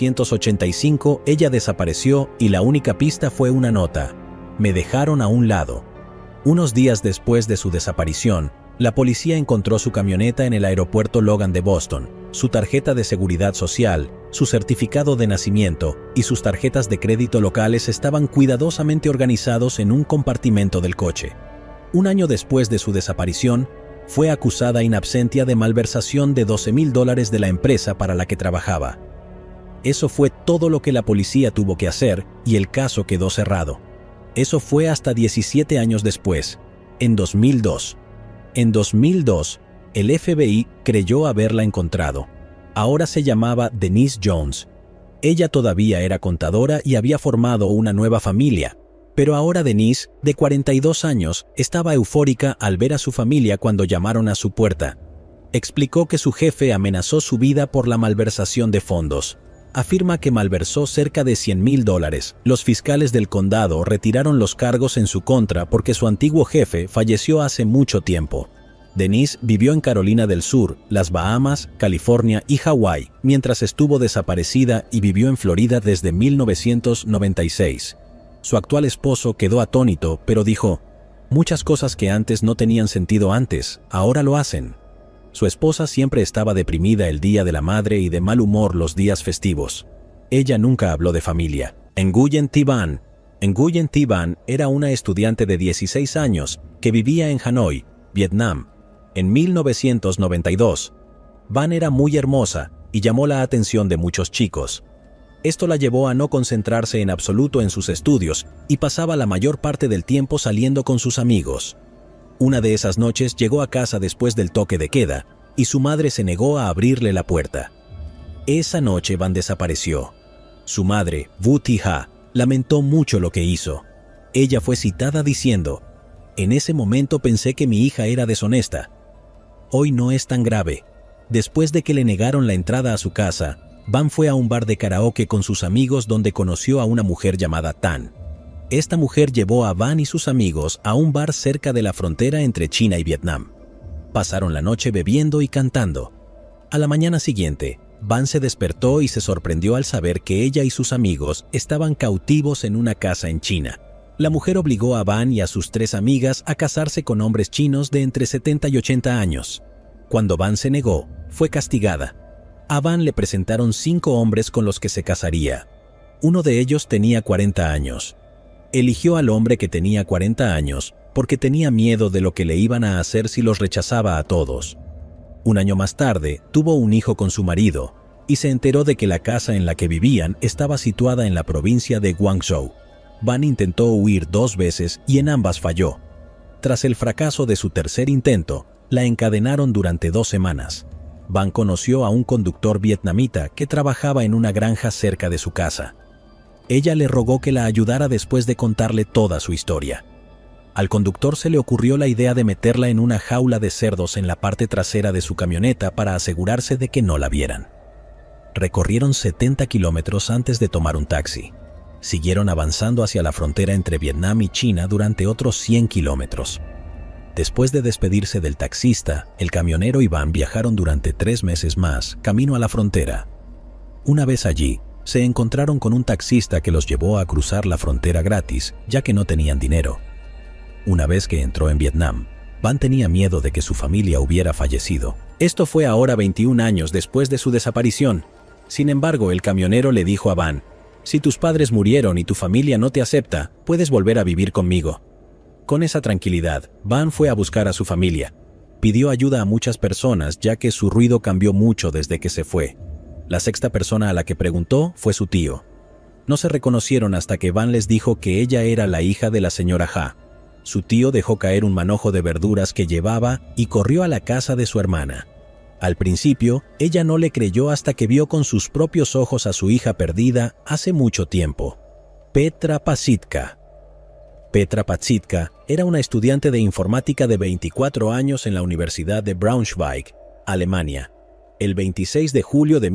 1985, ella desapareció y la única pista fue una nota: "Me dejaron a un lado". Unos días después de su desaparición, la policía encontró su camioneta en el aeropuerto Logan de Boston, su tarjeta de seguridad social, su certificado de nacimiento y sus tarjetas de crédito locales estaban cuidadosamente organizados en un compartimento del coche. Un año después de su desaparición, fue acusada in absentia de malversación de $12,000 de la empresa para la que trabajaba. Eso fue todo lo que la policía tuvo que hacer y el caso quedó cerrado. Eso fue hasta 17 años después, en 2002. En 2002, el FBI creyó haberla encontrado. Ahora se llamaba Denise Jones. Ella todavía era contadora y había formado una nueva familia. Pero ahora Denise, de 42 años, estaba eufórica al ver a su familia cuando llamaron a su puerta. Explicó que su jefe amenazó su vida por la malversación de fondos. Afirma que malversó cerca de $100,000. Los fiscales del condado retiraron los cargos en su contra porque su antiguo jefe falleció hace mucho tiempo. Denise vivió en Carolina del Sur, las Bahamas, California y Hawái, mientras estuvo desaparecida y vivió en Florida desde 1996. Su actual esposo quedó atónito, pero dijo: "Muchas cosas que antes no tenían sentido antes, ahora lo hacen". Su esposa siempre estaba deprimida el Día de la Madre y de mal humor los días festivos. Ella nunca habló de familia. Nguyen Thi Van. Nguyen Thi Van era una estudiante de 16 años que vivía en Hanoi, Vietnam. En 1992, Van era muy hermosa y llamó la atención de muchos chicos. Esto la llevó a no concentrarse en absoluto en sus estudios y pasaba la mayor parte del tiempo saliendo con sus amigos. Una de esas noches llegó a casa después del toque de queda y su madre se negó a abrirle la puerta. Esa noche Van desapareció. Su madre, Vu Thi Ha, lamentó mucho lo que hizo. Ella fue citada diciendo: "En ese momento pensé que mi hija era deshonesta. Hoy no es tan grave". Después de que le negaron la entrada a su casa, Van fue a un bar de karaoke con sus amigos donde conoció a una mujer llamada Tan. Esta mujer llevó a Van y sus amigos a un bar cerca de la frontera entre China y Vietnam. Pasaron la noche bebiendo y cantando. A la mañana siguiente, Van se despertó y se sorprendió al saber que ella y sus amigos estaban cautivos en una casa en China. La mujer obligó a Van y a sus 3 amigas a casarse con hombres chinos de entre 70 y 80 años. Cuando Van se negó, fue castigada. A Van le presentaron 5 hombres con los que se casaría. Uno de ellos tenía 40 años. Eligió al hombre que tenía 40 años porque tenía miedo de lo que le iban a hacer si los rechazaba a todos. Un año más tarde, tuvo un hijo con su marido y se enteró de que la casa en la que vivían estaba situada en la provincia de Guangzhou. Van intentó huir 2 veces y en ambas falló. Tras el fracaso de su tercer intento, la encadenaron durante 2 semanas. Van conoció a un conductor vietnamita que trabajaba en una granja cerca de su casa. Ella le rogó que la ayudara después de contarle toda su historia. Al conductor se le ocurrió la idea de meterla en una jaula de cerdos en la parte trasera de su camioneta para asegurarse de que no la vieran. Recorrieron 70 kilómetros antes de tomar un taxi. Siguieron avanzando hacia la frontera entre Vietnam y China durante otros 100 kilómetros. Después de despedirse del taxista, el camionero y Van viajaron durante 3 meses más, camino a la frontera. Una vez allí, se encontraron con un taxista que los llevó a cruzar la frontera gratis, ya que no tenían dinero. Una vez que entró en Vietnam, Van tenía miedo de que su familia hubiera fallecido. Esto fue ahora 21 años después de su desaparición. Sin embargo, el camionero le dijo a Van: «Si tus padres murieron y tu familia no te acepta, puedes volver a vivir conmigo». Con esa tranquilidad, Van fue a buscar a su familia. Pidió ayuda a muchas personas ya que su ruido cambió mucho desde que se fue. La 6ª persona a la que preguntó fue su tío. No se reconocieron hasta que Van les dijo que ella era la hija de la señora Ha. Su tío dejó caer un manojo de verduras que llevaba y corrió a la casa de su hermana. Al principio, ella no le creyó hasta que vio con sus propios ojos a su hija perdida hace mucho tiempo. Petra Pacitka. Petra Pacitka era una estudiante de informática de 24 años en la Universidad de Braunschweig, Alemania. El 26 de julio de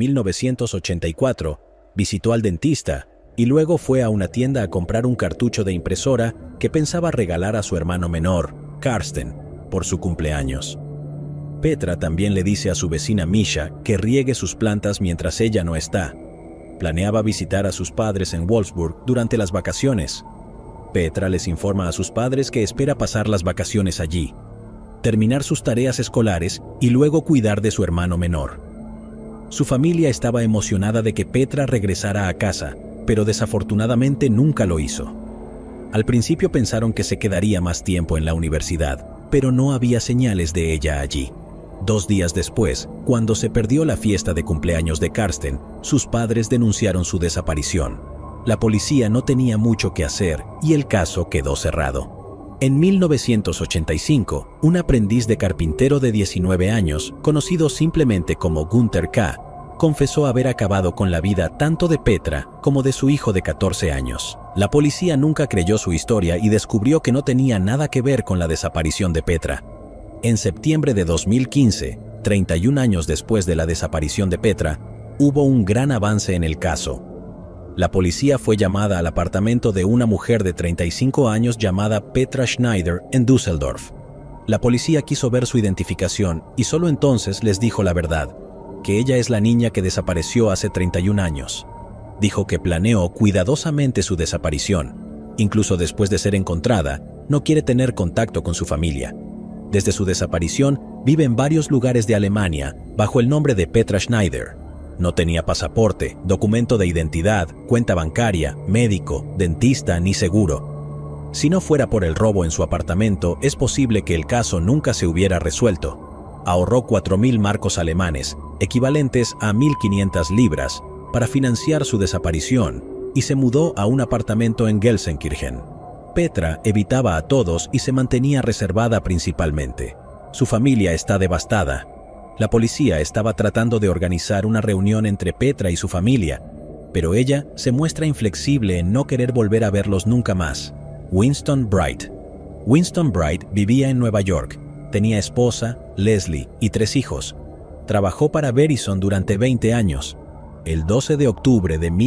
1984, visitó al dentista y luego fue a una tienda a comprar un cartucho de impresora que pensaba regalar a su hermano menor, Karsten, por su cumpleaños. Petra también le dice a su vecina Misha que riegue sus plantas mientras ella no está. Planeaba visitar a sus padres en Wolfsburg durante las vacaciones. Petra les informa a sus padres que espera pasar las vacaciones allí, terminar sus tareas escolares y luego cuidar de su hermano menor. Su familia estaba emocionada de que Petra regresara a casa, pero desafortunadamente nunca lo hizo. Al principio pensaron que se quedaría más tiempo en la universidad, pero no había señales de ella allí. 2 días después, cuando se perdió la fiesta de cumpleaños de Karsten, sus padres denunciaron su desaparición. La policía no tenía mucho que hacer y el caso quedó cerrado. En 1985, un aprendiz de carpintero de 19 años, conocido simplemente como Günther K., confesó haber acabado con la vida tanto de Petra como de su hijo de 14 años. La policía nunca creyó su historia y descubrió que no tenía nada que ver con la desaparición de Petra. En septiembre de 2015, 31 años después de la desaparición de Petra, hubo un gran avance en el caso. La policía fue llamada al apartamento de una mujer de 35 años llamada Petra Schneider en Düsseldorf. La policía quiso ver su identificación y solo entonces les dijo la verdad, que ella es la niña que desapareció hace 31 años. Dijo que planeó cuidadosamente su desaparición. Incluso después de ser encontrada, no quiere tener contacto con su familia. Desde su desaparición, vive en varios lugares de Alemania bajo el nombre de Petra Schneider. No tenía pasaporte, documento de identidad, cuenta bancaria, médico, dentista ni seguro. Si no fuera por el robo en su apartamento, es posible que el caso nunca se hubiera resuelto. Ahorró 4.000 marcos alemanes, equivalentes a 1.500 libras, para financiar su desaparición y se mudó a un apartamento en Gelsenkirchen. Petra evitaba a todos y se mantenía reservada principalmente. Su familia está devastada. La policía estaba tratando de organizar una reunión entre Petra y su familia, pero ella se muestra inflexible en no querer volver a verlos nunca más. Winston Bright. Winston Bright vivía en Nueva York. Tenía esposa, Leslie, y 3 hijos. Trabajó para Verizon durante 20 años. El 12 de octubre de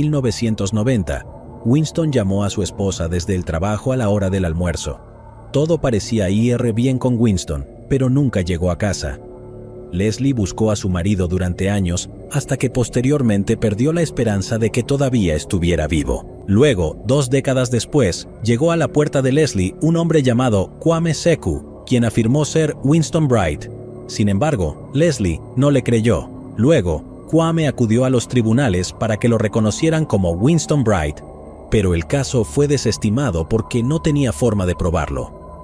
1990, Winston llamó a su esposa desde el trabajo a la hora del almuerzo. Todo parecía ir bien con Winston, pero nunca llegó a casa. Leslie buscó a su marido durante años hasta que posteriormente perdió la esperanza de que todavía estuviera vivo. Luego, 2 décadas después, llegó a la puerta de Leslie un hombre llamado Kwame Seku, quien afirmó ser Winston Bright. Sin embargo, Leslie no le creyó. Luego, Kwame acudió a los tribunales para que lo reconocieran como Winston Bright, pero el caso fue desestimado porque no tenía forma de probarlo.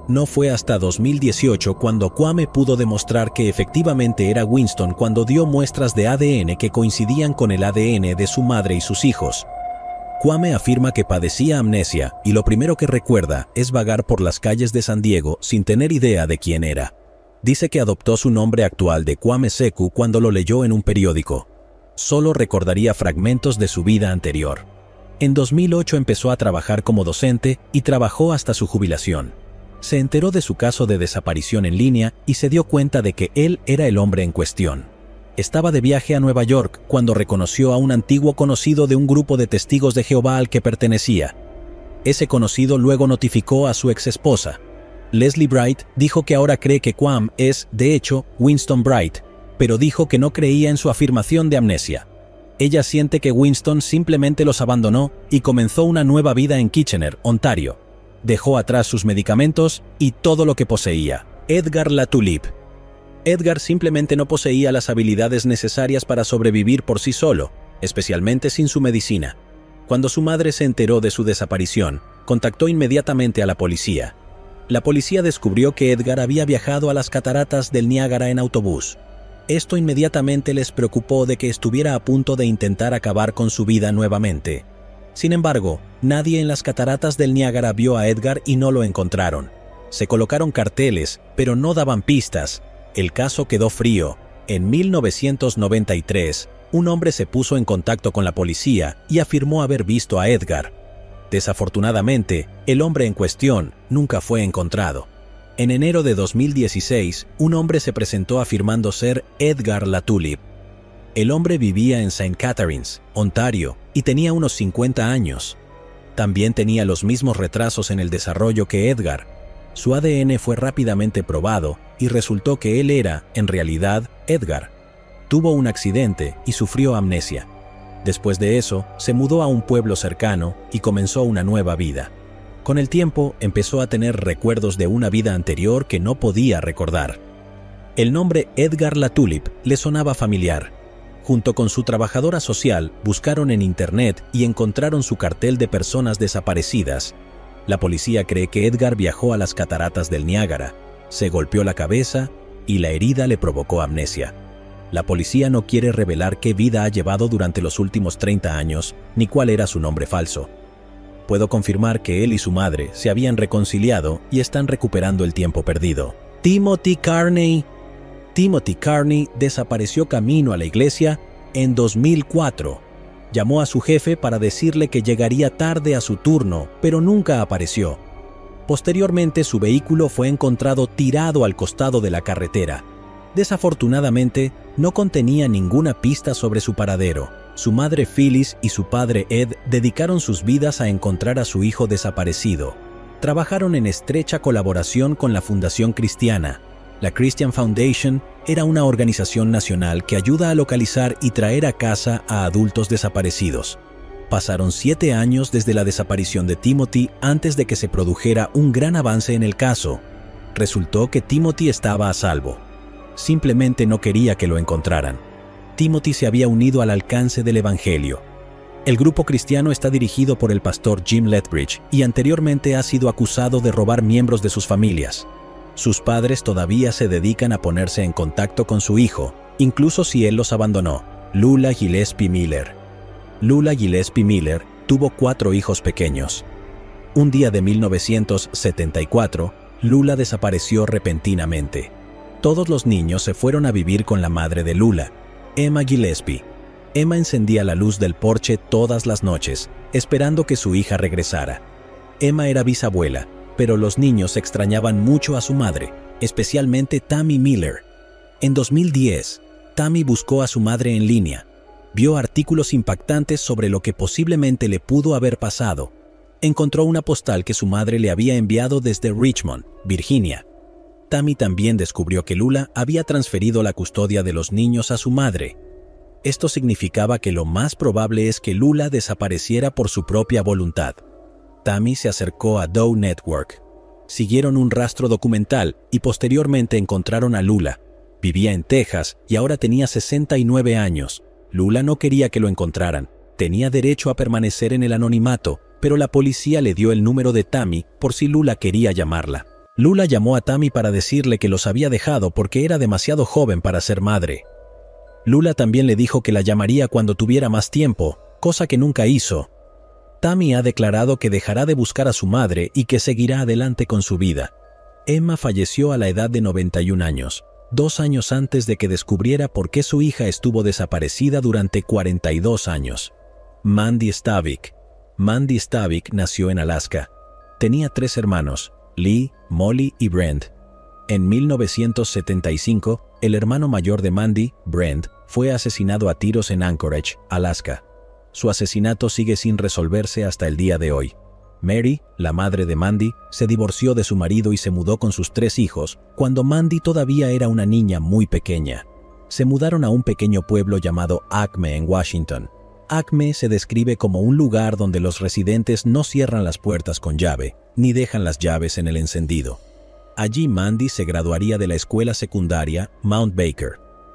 No fue hasta 2018 cuando Kwame pudo demostrar que efectivamente era Winston cuando dio muestras de ADN que coincidían con el ADN de su madre y sus hijos. Kwame afirma que padecía amnesia y lo primero que recuerda es vagar por las calles de San Diego sin tener idea de quién era. Dice que adoptó su nombre actual de Kwame Seku cuando lo leyó en un periódico. Solo recordaría fragmentos de su vida anterior. En 2008 empezó a trabajar como docente y trabajó hasta su jubilación. Se enteró de su caso de desaparición en línea y se dio cuenta de que él era el hombre en cuestión. Estaba de viaje a Nueva York cuando reconoció a un antiguo conocido de un grupo de testigos de Jehová al que pertenecía. Ese conocido luego notificó a su exesposa. Leslie Bright dijo que ahora cree que Kwame es, de hecho, Winston Bright, pero dijo que no creía en su afirmación de amnesia. Ella siente que Winston simplemente los abandonó y comenzó una nueva vida en Kitchener, Ontario. Dejó atrás sus medicamentos y todo lo que poseía. Edgar Latulip. Edgar simplemente no poseía las habilidades necesarias para sobrevivir por sí solo, especialmente sin su medicina. Cuando su madre se enteró de su desaparición, contactó inmediatamente a la policía. La policía descubrió que Edgar había viajado a las cataratas del Niágara en autobús. Esto inmediatamente les preocupó de que estuviera a punto de intentar acabar con su vida nuevamente. Sin embargo, nadie en las cataratas del Niágara vio a Edgar y no lo encontraron. Se colocaron carteles, pero no daban pistas. El caso quedó frío. En 1993, un hombre se puso en contacto con la policía y afirmó haber visto a Edgar. Desafortunadamente, el hombre en cuestión nunca fue encontrado. En enero de 2016, un hombre se presentó afirmando ser Edgar Latulip. El hombre vivía en St. Catharines, Ontario, y tenía unos 50 años. También tenía los mismos retrasos en el desarrollo que Edgar. Su ADN fue rápidamente probado y resultó que él era, en realidad, Edgar. Tuvo un accidente y sufrió amnesia. Después de eso, se mudó a un pueblo cercano y comenzó una nueva vida. Con el tiempo, empezó a tener recuerdos de una vida anterior que no podía recordar. El nombre Edgar Latulip le sonaba familiar. Junto con su trabajadora social, buscaron en internet y encontraron su cartel de personas desaparecidas. La policía cree que Edgar viajó a las cataratas del Niágara, se golpeó la cabeza y la herida le provocó amnesia. La policía no quiere revelar qué vida ha llevado durante los últimos 30 años, ni cuál era su nombre falso. Puedo confirmar que él y su madre se habían reconciliado y están recuperando el tiempo perdido. Timothy Carney. Timothy Carney desapareció camino a la iglesia en 2004. Llamó a su jefe para decirle que llegaría tarde a su turno, pero nunca apareció. Posteriormente, su vehículo fue encontrado tirado al costado de la carretera. Desafortunadamente, no contenía ninguna pista sobre su paradero. Su madre Phyllis y su padre Ed dedicaron sus vidas a encontrar a su hijo desaparecido. Trabajaron en estrecha colaboración con la Fundación Cristiana. La Christian Foundation era una organización nacional que ayuda a localizar y traer a casa a adultos desaparecidos. Pasaron 7 años desde la desaparición de Timothy antes de que se produjera un gran avance en el caso. Resultó que Timothy estaba a salvo. Simplemente no quería que lo encontraran. Timothy se había unido al alcance del Evangelio. El grupo cristiano está dirigido por el pastor Jim Lethbridge y anteriormente ha sido acusado de robar miembros de sus familias. Sus padres todavía se dedican a ponerse en contacto con su hijo, incluso si él los abandonó. Lula Gillespie Miller. Lula Gillespie Miller tuvo 4 hijos pequeños. Un día de 1974, Lula desapareció repentinamente. Todos los niños se fueron a vivir con la madre de Lula, Emma Gillespie. Emma encendía la luz del porche todas las noches, esperando que su hija regresara. Emma era bisabuela, pero los niños extrañaban mucho a su madre, especialmente Tammy Miller. En 2010, Tammy buscó a su madre en línea. Vio artículos impactantes sobre lo que posiblemente le pudo haber pasado. Encontró una postal que su madre le había enviado desde Richmond, Virginia. Tammy también descubrió que Lula había transferido la custodia de los niños a su madre. Esto significaba que lo más probable es que Lula desapareciera por su propia voluntad. Tammy se acercó a Doe Network. Siguieron un rastro documental y posteriormente encontraron a Lula. Vivía en Texas y ahora tenía 69 años. Lula no quería que lo encontraran. Tenía derecho a permanecer en el anonimato, pero la policía le dio el número de Tammy por si Lula quería llamarla. Lula llamó a Tammy para decirle que los había dejado porque era demasiado joven para ser madre. Lula también le dijo que la llamaría cuando tuviera más tiempo, cosa que nunca hizo. Tammy ha declarado que dejará de buscar a su madre y que seguirá adelante con su vida. Emma falleció a la edad de 91 años, 2 años antes de que descubriera por qué su hija estuvo desaparecida durante 42 años. Mandy Stavik. Mandy Stavik nació en Alaska. Tenía 3 hermanos, Lee, Molly y Brent. En 1975, el hermano mayor de Mandy, Brent, fue asesinado a tiros en Anchorage, Alaska. Su asesinato sigue sin resolverse hasta el día de hoy. Mary, la madre de Mandy, se divorció de su marido y se mudó con sus 3 hijos cuando Mandy todavía era una niña muy pequeña. Se mudaron a un pequeño pueblo llamado Acme en Washington. Acme se describe como un lugar donde los residentes no cierran las puertas con llave, ni dejan las llaves en el encendido. Allí Mandy se graduaría de la escuela secundaria Mount Baker.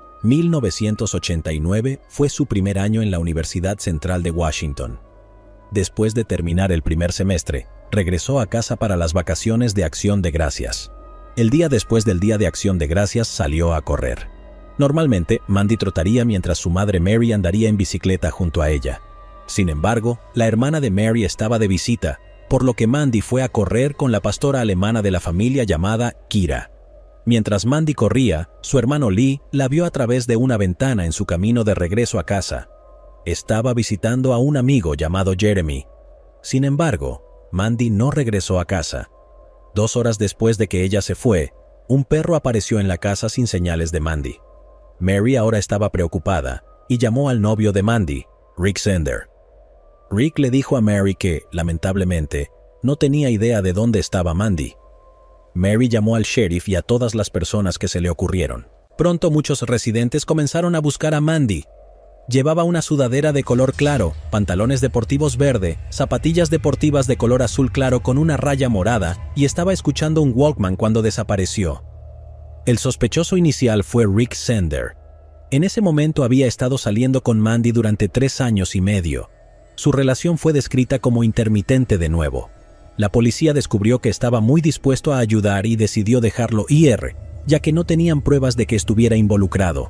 1989 fue su primer año en la Universidad Central de Washington. Después de terminar el primer semestre, regresó a casa para las vacaciones de Acción de Gracias. El día después del Día de Acción de Gracias salió a correr. Normalmente, Mandy trotaría mientras su madre Mary andaría en bicicleta junto a ella. Sin embargo, la hermana de Mary estaba de visita, por lo que Mandy fue a correr con la pastora alemana de la familia llamada Kira. Mientras Mandy corría, su hermano Lee la vio a través de una ventana en su camino de regreso a casa. Estaba visitando a un amigo llamado Jeremy. Sin embargo, Mandy no regresó a casa. 2 horas después de que ella se fue, un perro apareció en la casa sin señales de Mandy. Mary ahora estaba preocupada y llamó al novio de Mandy, Rick Sender. Rick le dijo a Mary que, lamentablemente, no tenía idea de dónde estaba Mandy. Mary llamó al sheriff y a todas las personas que se le ocurrieron. Pronto muchos residentes comenzaron a buscar a Mandy. Llevaba una sudadera de color claro, pantalones deportivos verde, zapatillas deportivas de color azul claro con una raya morada y estaba escuchando un Walkman cuando desapareció. El sospechoso inicial fue Rick Sender. En ese momento había estado saliendo con Mandy durante 3 años y medio. Su relación fue descrita como intermitente de nuevo. La policía descubrió que estaba muy dispuesto a ayudar y decidió dejarlo ir, ya que no tenían pruebas de que estuviera involucrado.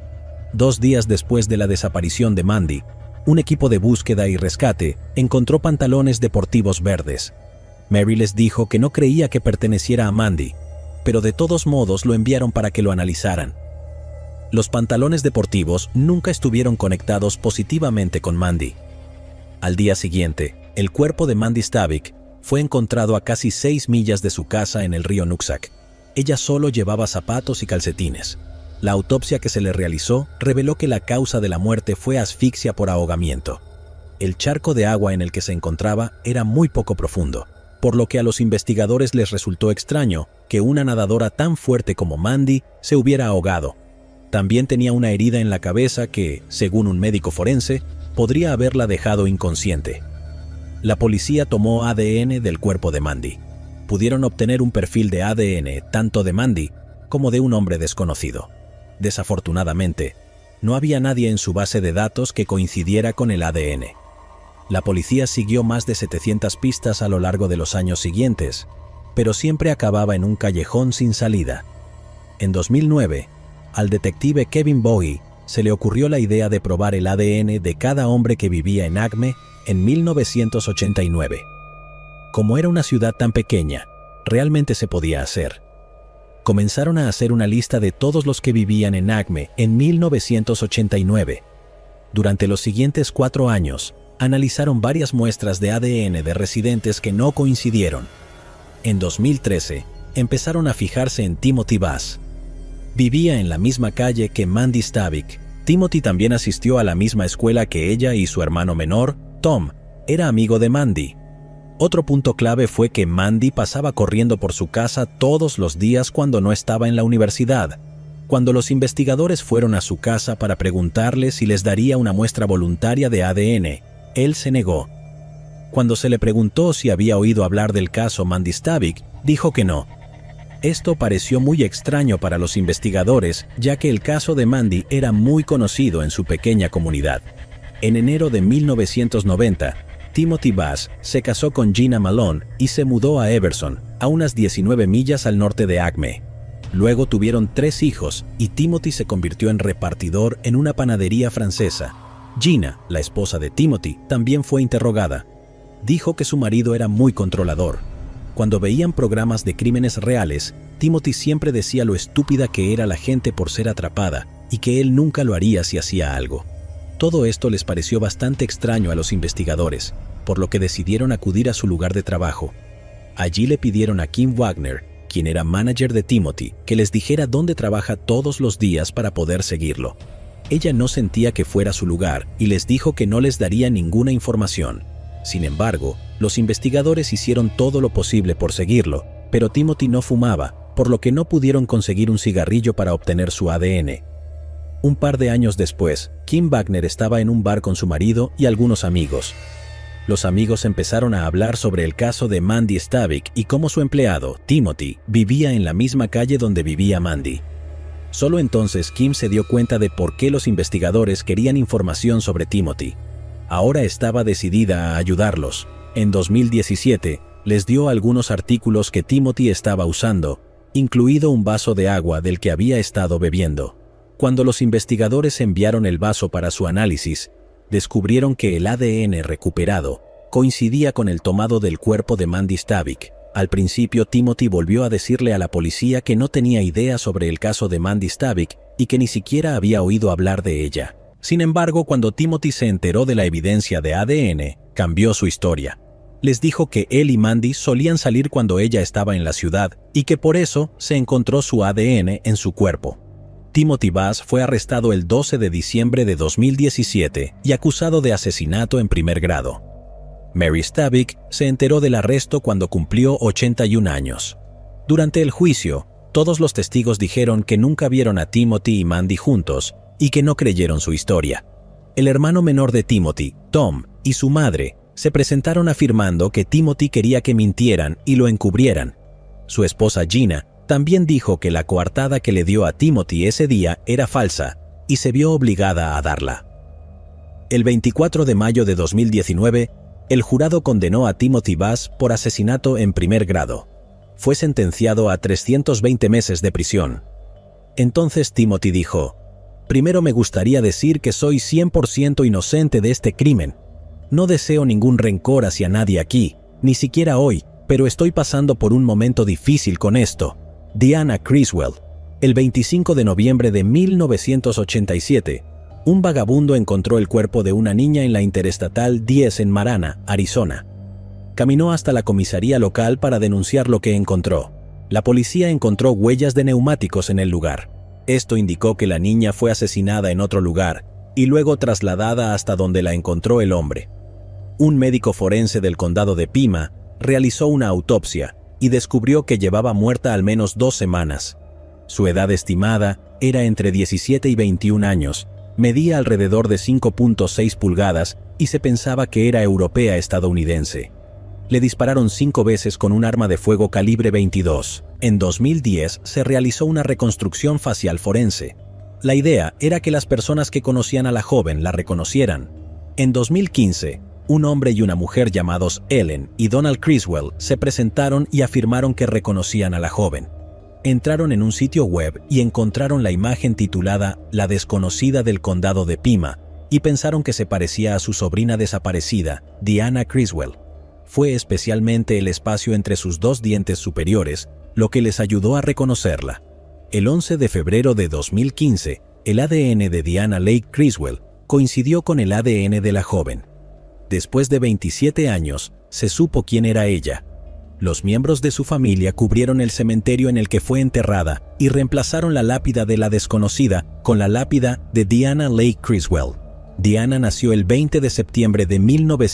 2 días después de la desaparición de Mandy, un equipo de búsqueda y rescate encontró pantalones deportivos verdes. Mary les dijo que no creía que perteneciera a Mandy, pero de todos modos lo enviaron para que lo analizaran. Los pantalones deportivos nunca estuvieron conectados positivamente con Mandy. Al día siguiente, el cuerpo de Mandy Stavik fue encontrado a casi 6 millas de su casa en el río Nooksack. Ella solo llevaba zapatos y calcetines. La autopsia que se le realizó reveló que la causa de la muerte fue asfixia por ahogamiento. El charco de agua en el que se encontraba era muy poco profundo, por lo que a los investigadores les resultó extraño que una nadadora tan fuerte como Mandy se hubiera ahogado. También tenía una herida en la cabeza que, según un médico forense, podría haberla dejado inconsciente. La policía tomó ADN del cuerpo de Mandy. Pudieron obtener un perfil de ADN tanto de Mandy como de un hombre desconocido. Desafortunadamente, no había nadie en su base de datos que coincidiera con el ADN. La policía siguió más de 700 pistas a lo largo de los años siguientes, pero siempre acababa en un callejón sin salida. En 2009, al detective Kevin Bowie se le ocurrió la idea de probar el ADN de cada hombre que vivía en Acme en 1989. Como era una ciudad tan pequeña, realmente se podía hacer. Comenzaron a hacer una lista de todos los que vivían en Acme en 1989. Durante los siguientes 4 años, analizaron varias muestras de ADN de residentes que no coincidieron. En 2013, empezaron a fijarse en Timothy Bass. Vivía en la misma calle que Mandy Stavik. Timothy también asistió a la misma escuela que ella y su hermano menor, Tom, era amigo de Mandy. Otro punto clave fue que Mandy pasaba corriendo por su casa todos los días cuando no estaba en la universidad. Cuando los investigadores fueron a su casa para preguntarle si les daría una muestra voluntaria de ADN, él se negó. Cuando se le preguntó si había oído hablar del caso Mandy Stavik, dijo que no. Esto pareció muy extraño para los investigadores, ya que el caso de Mandy era muy conocido en su pequeña comunidad. En enero de 1990, Timothy Bass se casó con Gina Malone y se mudó a Everson, a unas 19 millas al norte de Acme. Luego tuvieron 3 hijos y Timothy se convirtió en repartidor en una panadería francesa. Gina, la esposa de Timothy, también fue interrogada. Dijo que su marido era muy controlador. Cuando veían programas de crímenes reales, Timothy siempre decía lo estúpida que era la gente por ser atrapada y que él nunca lo haría si hacía algo. Todo esto les pareció bastante extraño a los investigadores, por lo que decidieron acudir a su lugar de trabajo. Allí le pidieron a Kim Wagner, quien era manager de Timothy, que les dijera dónde trabaja todos los días para poder seguirlo. Ella no sentía que fuera su lugar y les dijo que no les daría ninguna información. Sin embargo, los investigadores hicieron todo lo posible por seguirlo, pero Timothy no fumaba, por lo que no pudieron conseguir un cigarrillo para obtener su ADN. Un par de años después, Kim Wagner estaba en un bar con su marido y algunos amigos. Los amigos empezaron a hablar sobre el caso de Mandy Stavik y cómo su empleado, Timothy, vivía en la misma calle donde vivía Mandy. Solo entonces Kim se dio cuenta de por qué los investigadores querían información sobre Timothy. Ahora estaba decidida a ayudarlos. En 2017, les dio algunos artículos que Timothy estaba usando, incluido un vaso de agua del que había estado bebiendo. Cuando los investigadores enviaron el vaso para su análisis, descubrieron que el ADN recuperado coincidía con el tomado del cuerpo de Mandy Stavik. Al principio, Timothy volvió a decirle a la policía que no tenía idea sobre el caso de Mandy Stavik y que ni siquiera había oído hablar de ella. Sin embargo, cuando Timothy se enteró de la evidencia de ADN, cambió su historia. Les dijo que él y Mandy solían salir cuando ella estaba en la ciudad y que por eso se encontró su ADN en su cuerpo. Timothy Bass fue arrestado el 12 de diciembre de 2017 y acusado de asesinato en primer grado. Mary Stavik se enteró del arresto cuando cumplió 81 años. Durante el juicio, todos los testigos dijeron que nunca vieron a Timothy y Mandy juntos y que no creyeron su historia. El hermano menor de Timothy, Tom, y su madre se presentaron afirmando que Timothy quería que mintieran y lo encubrieran. Su esposa Gina también dijo que la coartada que le dio a Timothy ese día era falsa y se vio obligada a darla. El 24 de mayo de 2019, el jurado condenó a Timothy Bass por asesinato en primer grado. Fue sentenciado a 320 meses de prisión. Entonces Timothy dijo: «Primero me gustaría decir que soy 100% inocente de este crimen. No deseo ningún rencor hacia nadie aquí, ni siquiera hoy, pero estoy pasando por un momento difícil con esto». Diana Criswell. El 25 de noviembre de 1987, un vagabundo encontró el cuerpo de una niña en la Interestatal 10 en Marana, Arizona. Caminó hasta la comisaría local para denunciar lo que encontró. La policía encontró huellas de neumáticos en el lugar. Esto indicó que la niña fue asesinada en otro lugar y luego trasladada hasta donde la encontró el hombre. Un médico forense del condado de Pima realizó una autopsia y descubrió que llevaba muerta al menos 2 semanas. Su edad estimada era entre 17 y 21 años, medía alrededor de 5.6 pulgadas y se pensaba que era europea estadounidense. Le dispararon 5 veces con un arma de fuego calibre 22. En 2010 se realizó una reconstrucción facial forense. La idea era que las personas que conocían a la joven la reconocieran. En 2015, un hombre y una mujer llamados Ellen y Donald Criswell se presentaron y afirmaron que reconocían a la joven. Entraron en un sitio web y encontraron la imagen titulada La desconocida del condado de Pima y pensaron que se parecía a su sobrina desaparecida, Diana Criswell. Fue especialmente el espacio entre sus 2 dientes superiores lo que les ayudó a reconocerla. El 11 de febrero de 2015, el ADN de Diana Lake Criswell coincidió con el ADN de la joven. Después de 27 años, se supo quién era ella. Los miembros de su familia cubrieron el cementerio en el que fue enterrada y reemplazaron la lápida de la desconocida con la lápida de Diana Lake Criswell. Diana nació el 20 de septiembre de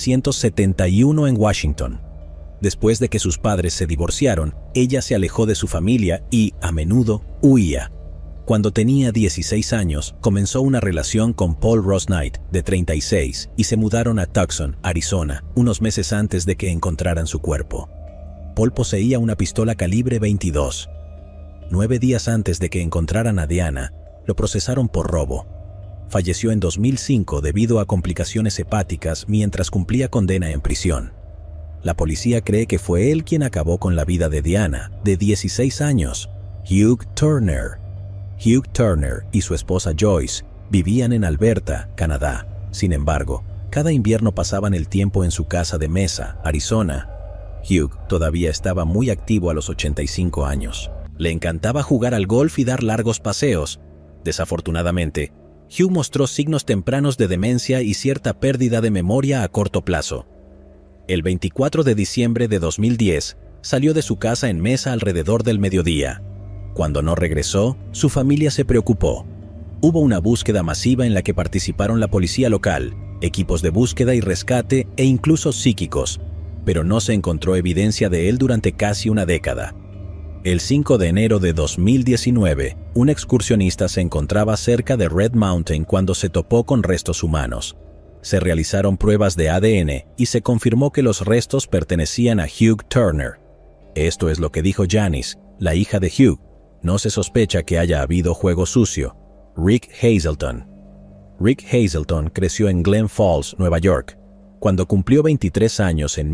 1971 en Washington. Después de que sus padres se divorciaron, ella se alejó de su familia y, a menudo, huía. Cuando tenía 16 años, comenzó una relación con Paul Ross Knight, de 36, y se mudaron a Tucson, Arizona, unos meses antes de que encontraran su cuerpo. Paul poseía una pistola calibre 22. 9 días antes de que encontraran a Diana, lo procesaron por robo. Falleció en 2005 debido a complicaciones hepáticas mientras cumplía condena en prisión. La policía cree que fue él quien acabó con la vida de Diana, de 16 años, Hugh Turner. Hugh Turner y su esposa Joyce vivían en Alberta, Canadá. Sin embargo, cada invierno pasaban el tiempo en su casa de Mesa, Arizona. Hugh todavía estaba muy activo a los 85 años. Le encantaba jugar al golf y dar largos paseos. Desafortunadamente, Hugh mostró signos tempranos de demencia y cierta pérdida de memoria a corto plazo. El 24 de diciembre de 2010, salió de su casa en Mesa alrededor del mediodía. Cuando no regresó, su familia se preocupó. Hubo una búsqueda masiva en la que participaron la policía local, equipos de búsqueda y rescate e incluso psíquicos, pero no se encontró evidencia de él durante casi una década. El 5 de enero de 2019, un excursionista se encontraba cerca de Red Mountain cuando se topó con restos humanos. Se realizaron pruebas de ADN y se confirmó que los restos pertenecían a Hugh Turner. Esto es lo que dijo Janice, la hija de Hugh. No se sospecha que haya habido juego sucio. Rick Hazelton. Rick Hazelton creció en Glen Falls, Nueva York. Cuando cumplió 23 años en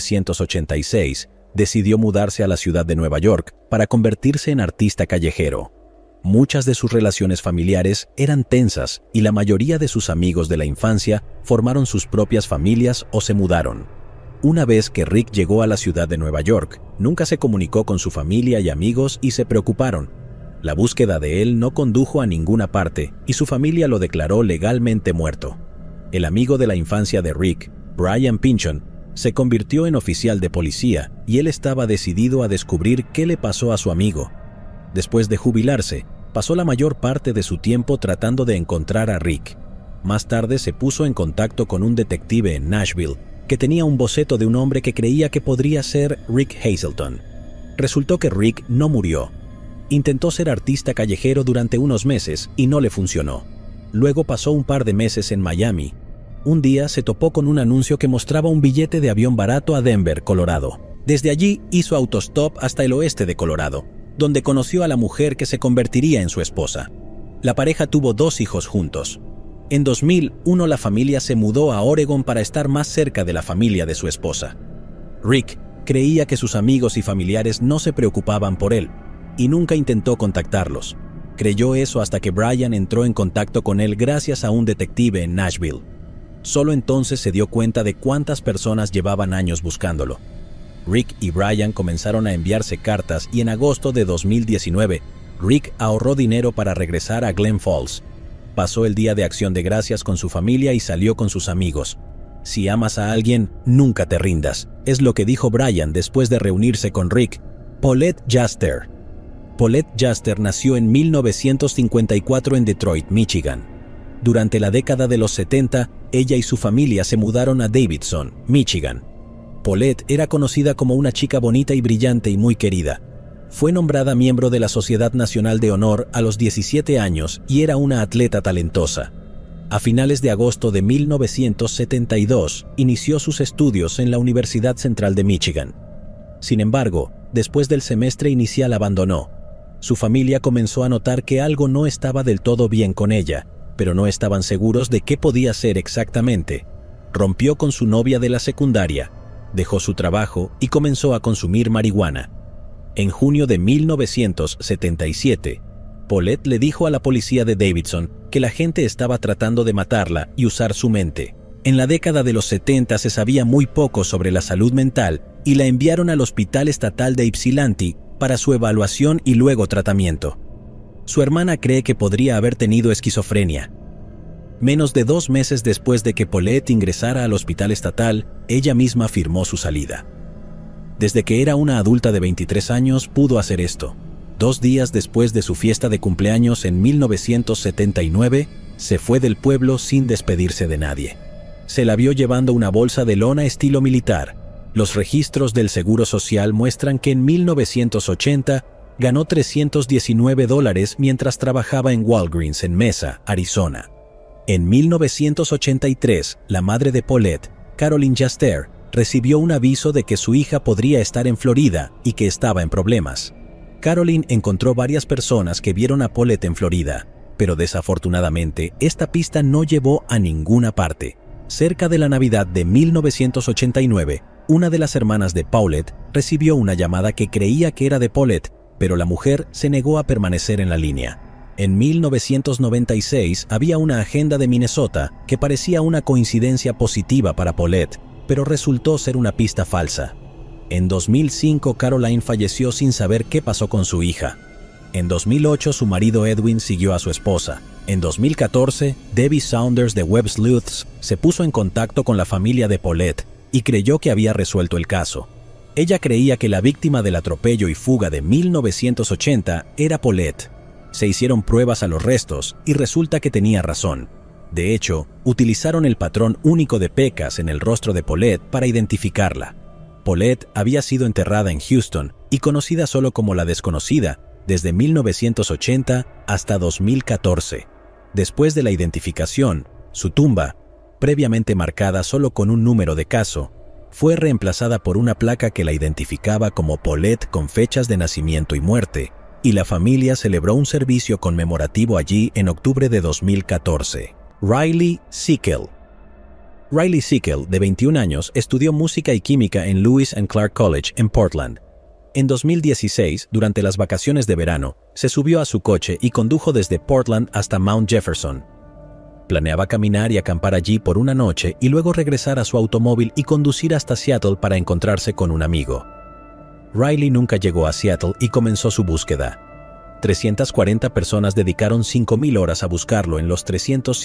1986, decidió mudarse a la ciudad de Nueva York para convertirse en artista callejero. Muchas de sus relaciones familiares eran tensas y la mayoría de sus amigos de la infancia formaron sus propias familias o se mudaron. Una vez que Rick llegó a la ciudad de Nueva York, nunca se comunicó con su familia y amigos y se preocuparon. La búsqueda de él no condujo a ninguna parte y su familia lo declaró legalmente muerto. El amigo de la infancia de Rick, Brian Pinchon, se convirtió en oficial de policía y él estaba decidido a descubrir qué le pasó a su amigo. Después de jubilarse, pasó la mayor parte de su tiempo tratando de encontrar a Rick. Más tarde se puso en contacto con un detective en Nashville que tenía un boceto de un hombre que creía que podría ser Rick Hazelton. Resultó que Rick no murió. Intentó ser artista callejero durante unos meses y no le funcionó. Luego pasó un par de meses en Miami. Un día se topó con un anuncio que mostraba un billete de avión barato a Denver, Colorado. Desde allí hizo autostop hasta el oeste de Colorado, donde conoció a la mujer que se convertiría en su esposa. La pareja tuvo 2 hijos juntos. En 2001 la familia se mudó a Oregon para estar más cerca de la familia de su esposa. Rick creía que sus amigos y familiares no se preocupaban por él y nunca intentó contactarlos. Creyó eso hasta que Brian entró en contacto con él gracias a un detective en Nashville. Solo entonces se dio cuenta de cuántas personas llevaban años buscándolo. Rick y Brian comenzaron a enviarse cartas y en agosto de 2019, Rick ahorró dinero para regresar a Glen Falls. Pasó el día de Acción de Gracias con su familia y salió con sus amigos. Si amas a alguien, nunca te rindas, es lo que dijo Brian después de reunirse con Rick. Paulette Jaster. Paulette Jaster nació en 1954 en Detroit, Michigan. Durante la década de los 70, ella y su familia se mudaron a Davidson, Michigan. Paulette era conocida como una chica bonita y brillante y muy querida. Fue nombrada miembro de la Sociedad Nacional de Honor a los 17 años y era una atleta talentosa. A finales de agosto de 1972, inició sus estudios en la Universidad Central de Michigan. Sin embargo, después del semestre inicial abandonó. Su familia comenzó a notar que algo no estaba del todo bien con ella, pero no estaban seguros de qué podía ser exactamente. Rompió con su novia de la secundaria, dejó su trabajo y comenzó a consumir marihuana. En junio de 1977, Paulette le dijo a la policía de Davidson que la gente estaba tratando de matarla y usar su mente. En la década de los 70 se sabía muy poco sobre la salud mental y la enviaron al Hospital Estatal de Ypsilanti para su evaluación y luego tratamiento. Su hermana cree que podría haber tenido esquizofrenia. Menos de 2 meses después de que Paulette ingresara al hospital estatal, ella misma firmó su salida. Desde que era una adulta de 23 años pudo hacer esto. 2 días después de su fiesta de cumpleaños en 1979, se fue del pueblo sin despedirse de nadie. Se la vio llevando una bolsa de lona estilo militar. Los registros del Seguro Social muestran que en 1980 ganó $319 mientras trabajaba en Walgreens en Mesa, Arizona. En 1983, la madre de Paulette, Caroline Jaster, recibió un aviso de que su hija podría estar en Florida y que estaba en problemas. Caroline encontró varias personas que vieron a Paulette en Florida, pero desafortunadamente esta pista no llevó a ninguna parte. Cerca de la Navidad de 1989, Una de las hermanas de Paulette recibió una llamada que creía que era de Paulette, pero la mujer se negó a permanecer en la línea. En 1996 había una agenda de Minnesota que parecía una coincidencia positiva para Paulette, pero resultó ser una pista falsa. En 2005 Caroline falleció sin saber qué pasó con su hija. En 2008 su marido Edwin siguió a su esposa. En 2014, Debbie Saunders de Web Sleuths se puso en contacto con la familia de Paulette y creyó que había resuelto el caso. Ella creía que la víctima del atropello y fuga de 1980 era Paulette. Se hicieron pruebas a los restos y resulta que tenía razón. De hecho, utilizaron el patrón único de pecas en el rostro de Paulette para identificarla. Paulette había sido enterrada en Houston y conocida solo como la desconocida desde 1980 hasta 2014. Después de la identificación, su tumba, previamente marcada solo con un número de caso, fue reemplazada por una placa que la identificaba como Paulette con fechas de nacimiento y muerte, y la familia celebró un servicio conmemorativo allí en octubre de 2014. Riley Sickel. Riley Sickel, de 21 años, estudió música y química en Lewis and Clark College en Portland. En 2016, durante las vacaciones de verano, se subió a su coche y condujo desde Portland hasta Mount Jefferson. Planeaba caminar y acampar allí por una noche y luego regresar a su automóvil y conducir hasta Seattle para encontrarse con un amigo. Riley nunca llegó a Seattle y comenzó su búsqueda. 340 personas dedicaron 5,000 horas a buscarlo en los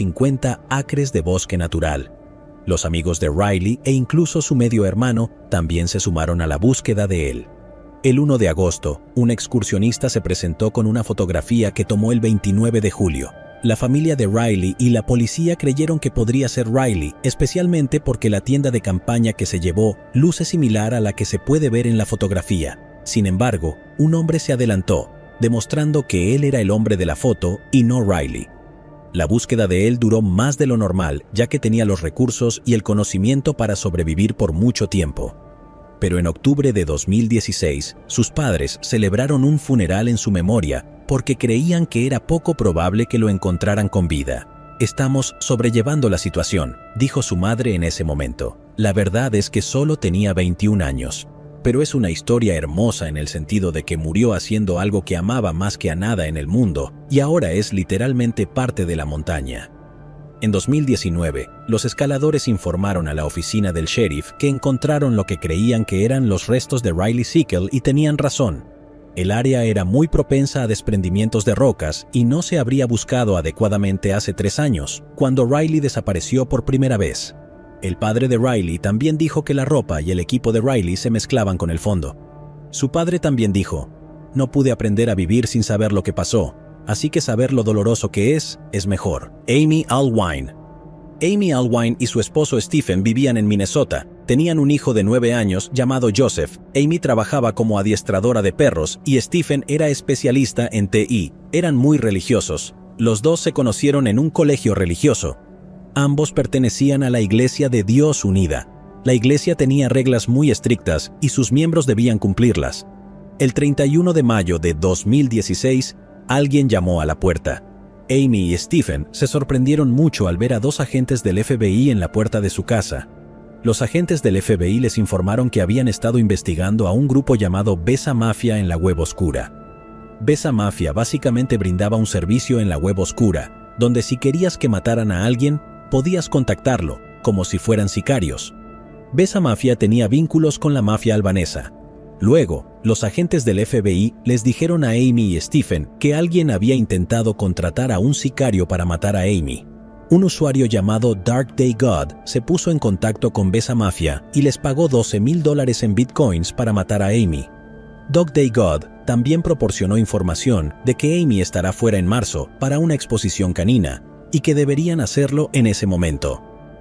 350 acres de bosque natural. Los amigos de Riley e incluso su medio hermano también se sumaron a la búsqueda de él. El 1 de agosto, un excursionista se presentó con una fotografía que tomó el 29 de julio. La familia de Riley y la policía creyeron que podría ser Riley, especialmente porque la tienda de campaña que se llevó luce similar a la que se puede ver en la fotografía. Sin embargo, un hombre se adelantó, demostrando que él era el hombre de la foto y no Riley. La búsqueda de él duró más de lo normal, ya que tenía los recursos y el conocimiento para sobrevivir por mucho tiempo. Pero en octubre de 2016, sus padres celebraron un funeral en su memoria porque creían que era poco probable que lo encontraran con vida. «Estamos sobrellevando la situación», dijo su madre en ese momento. La verdad es que solo tenía 21 años. Pero es una historia hermosa en el sentido de que murió haciendo algo que amaba más que a nada en el mundo y ahora es literalmente parte de la montaña. En 2019, los escaladores informaron a la oficina del sheriff que encontraron lo que creían que eran los restos de Riley Sickel y tenían razón. El área era muy propensa a desprendimientos de rocas y no se habría buscado adecuadamente hace 3 años, cuando Riley desapareció por primera vez. El padre de Riley también dijo que la ropa y el equipo de Riley se mezclaban con el fondo. Su padre también dijo: «No pude aprender a vivir sin saber lo que pasó, así que saber lo doloroso que es mejor». Amy Allwine. Amy Allwine y su esposo Stephen vivían en Minnesota. Tenían un hijo de 9 años llamado Joseph. Amy trabajaba como adiestradora de perros y Stephen era especialista en TI. Eran muy religiosos. Los dos se conocieron en un colegio religioso. Ambos pertenecían a la Iglesia de Dios Unida. La iglesia tenía reglas muy estrictas y sus miembros debían cumplirlas. El 31 de mayo de 2016, alguien llamó a la puerta. Amy y Stephen se sorprendieron mucho al ver a 2 agentes del FBI en la puerta de su casa. Los agentes del FBI les informaron que habían estado investigando a un grupo llamado Besa Mafia en la web oscura. Besa Mafia básicamente brindaba un servicio en la web oscura, donde si querías que mataran a alguien, podías contactarlo, como si fueran sicarios. Besa Mafia tenía vínculos con la mafia albanesa. Luego, los agentes del FBI les dijeron a Amy y Stephen que alguien había intentado contratar a un sicario para matar a Amy. Un usuario llamado Dark Day God se puso en contacto con Besa Mafia y les pagó $12,000 en bitcoins para matar a Amy. Dark Day God también proporcionó información de que Amy estará fuera en marzo para una exposición canina y que deberían hacerlo en ese momento.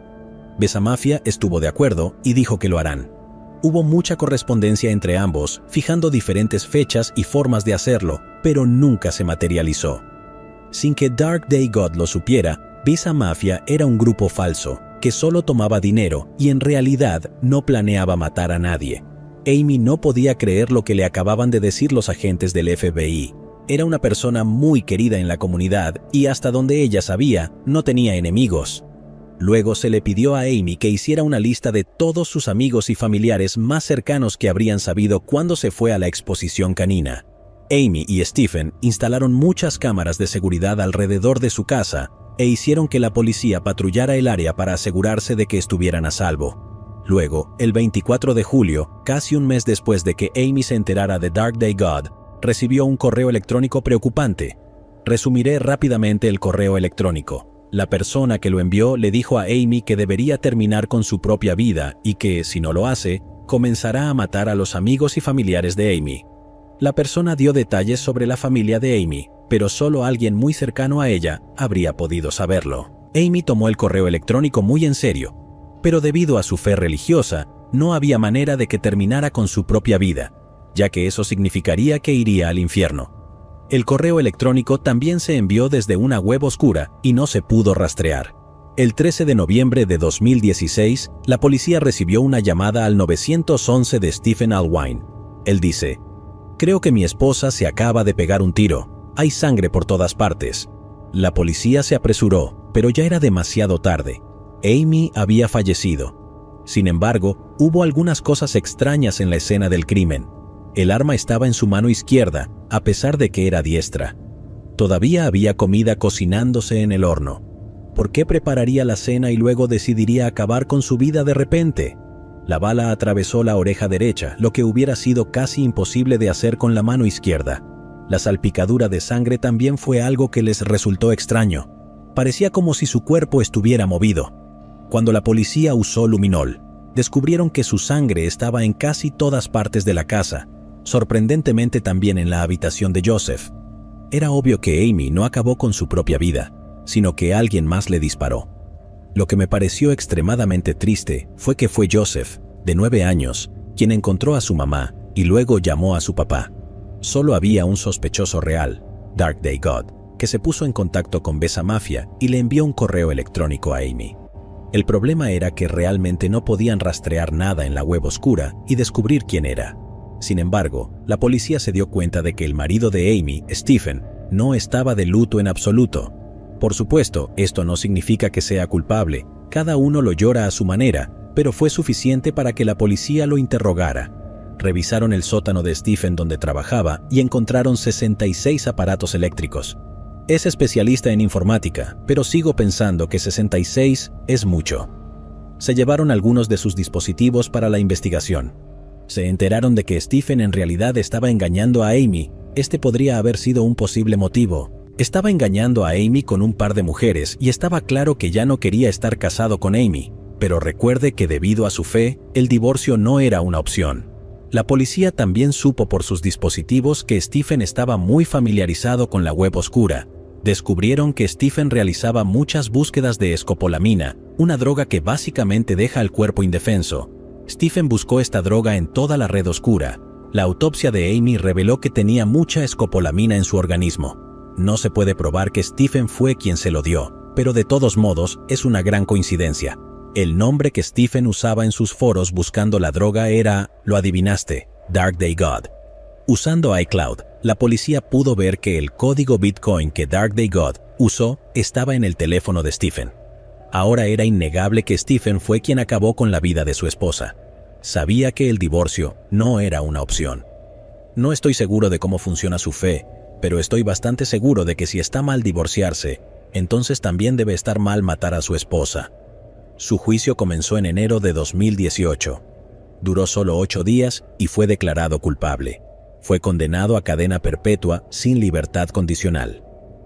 Besa Mafia estuvo de acuerdo y dijo que lo harán. Hubo mucha correspondencia entre ambos, fijando diferentes fechas y formas de hacerlo, pero nunca se materializó. Sin que Dark Day God lo supiera, Besa Mafia era un grupo falso, que solo tomaba dinero y en realidad no planeaba matar a nadie. Amy no podía creer lo que le acababan de decir los agentes del FBI. Era una persona muy querida en la comunidad y hasta donde ella sabía, no tenía enemigos. Luego se le pidió a Amy que hiciera una lista de todos sus amigos y familiares más cercanos que habrían sabido cuándo se fue a la exposición canina. Amy y Stephen instalaron muchas cámaras de seguridad alrededor de su casa e hicieron que la policía patrullara el área para asegurarse de que estuvieran a salvo. Luego, el 24 de julio, casi un mes después de que Amy se enterara de Dark Day God, recibió un correo electrónico preocupante. Resumiré rápidamente el correo electrónico. La persona que lo envió le dijo a Amy que debería terminar con su propia vida y que, si no lo hace, comenzará a matar a los amigos y familiares de Amy. La persona dio detalles sobre la familia de Amy, pero solo alguien muy cercano a ella habría podido saberlo. Amy tomó el correo electrónico muy en serio, pero debido a su fe religiosa, no había manera de que terminara con su propia vida, ya que eso significaría que iría al infierno. El correo electrónico también se envió desde una web oscura y no se pudo rastrear. El 13 de noviembre de 2016, la policía recibió una llamada al 911 de Stephen Allwine. Él dice: «Creo que mi esposa se acaba de pegar un tiro. Hay sangre por todas partes». La policía se apresuró, pero ya era demasiado tarde. Amy había fallecido. Sin embargo, hubo algunas cosas extrañas en la escena del crimen. El arma estaba en su mano izquierda, a pesar de que era diestra. Todavía había comida cocinándose en el horno. ¿Por qué prepararía la cena y luego decidiría acabar con su vida de repente? La bala atravesó la oreja derecha, lo que hubiera sido casi imposible de hacer con la mano izquierda. La salpicadura de sangre también fue algo que les resultó extraño. Parecía como si su cuerpo estuviera movido. Cuando la policía usó luminol, descubrieron que su sangre estaba en casi todas partes de la casa, sorprendentemente también en la habitación de Joseph. Era obvio que Amy no acabó con su propia vida, sino que alguien más le disparó. Lo que me pareció extremadamente triste fue que fue Joseph, de 9 años, quien encontró a su mamá y luego llamó a su papá. Solo había un sospechoso real, Dark Day God, que se puso en contacto con Besa Mafia y le envió un correo electrónico a Amy. El problema era que realmente no podían rastrear nada en la web oscura y descubrir quién era. Sin embargo, la policía se dio cuenta de que el marido de Amy, Stephen, no estaba de luto en absoluto. Por supuesto, esto no significa que sea culpable. Cada uno lo llora a su manera, pero fue suficiente para que la policía lo interrogara. Revisaron el sótano de Stephen donde trabajaba y encontraron 66 aparatos eléctricos. Es especialista en informática, pero sigo pensando que 66 es mucho. Se llevaron algunos de sus dispositivos para la investigación. Se enteraron de que Stephen en realidad estaba engañando a Amy. Este podría haber sido un posible motivo. Estaba engañando a Amy con un par de mujeres y estaba claro que ya no quería estar casado con Amy, pero recuerde que debido a su fe, el divorcio no era una opción. La policía también supo por sus dispositivos que Stephen estaba muy familiarizado con la web oscura. Descubrieron que Stephen realizaba muchas búsquedas de escopolamina, una droga que básicamente deja al cuerpo indefenso. Stephen buscó esta droga en toda la red oscura. La autopsia de Amy reveló que tenía mucha escopolamina en su organismo. No se puede probar que Stephen fue quien se lo dio, pero de todos modos es una gran coincidencia. El nombre que Stephen usaba en sus foros buscando la droga era, lo adivinaste, Dark Day God. Usando iCloud, la policía pudo ver que el código Bitcoin que Dark Day God usó estaba en el teléfono de Stephen. Ahora era innegable que Stephen fue quien acabó con la vida de su esposa. Sabía que el divorcio no era una opción. No estoy seguro de cómo funciona su fe, pero estoy bastante seguro de que si está mal divorciarse, entonces también debe estar mal matar a su esposa. Su juicio comenzó en enero de 2018. Duró solo 8 días y fue declarado culpable. Fue condenado a cadena perpetua sin libertad condicional.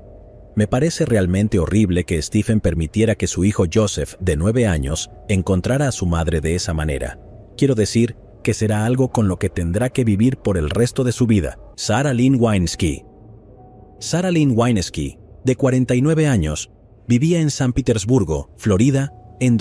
Me parece realmente horrible que Stephen permitiera que su hijo Joseph, de 9 años, encontrara a su madre de esa manera. Quiero decir que será algo con lo que tendrá que vivir por el resto de su vida. Sarah Lynn Wainsky. Sarah Lynn Wainsky, de 49 años, vivía en San Petersburgo, Florida, en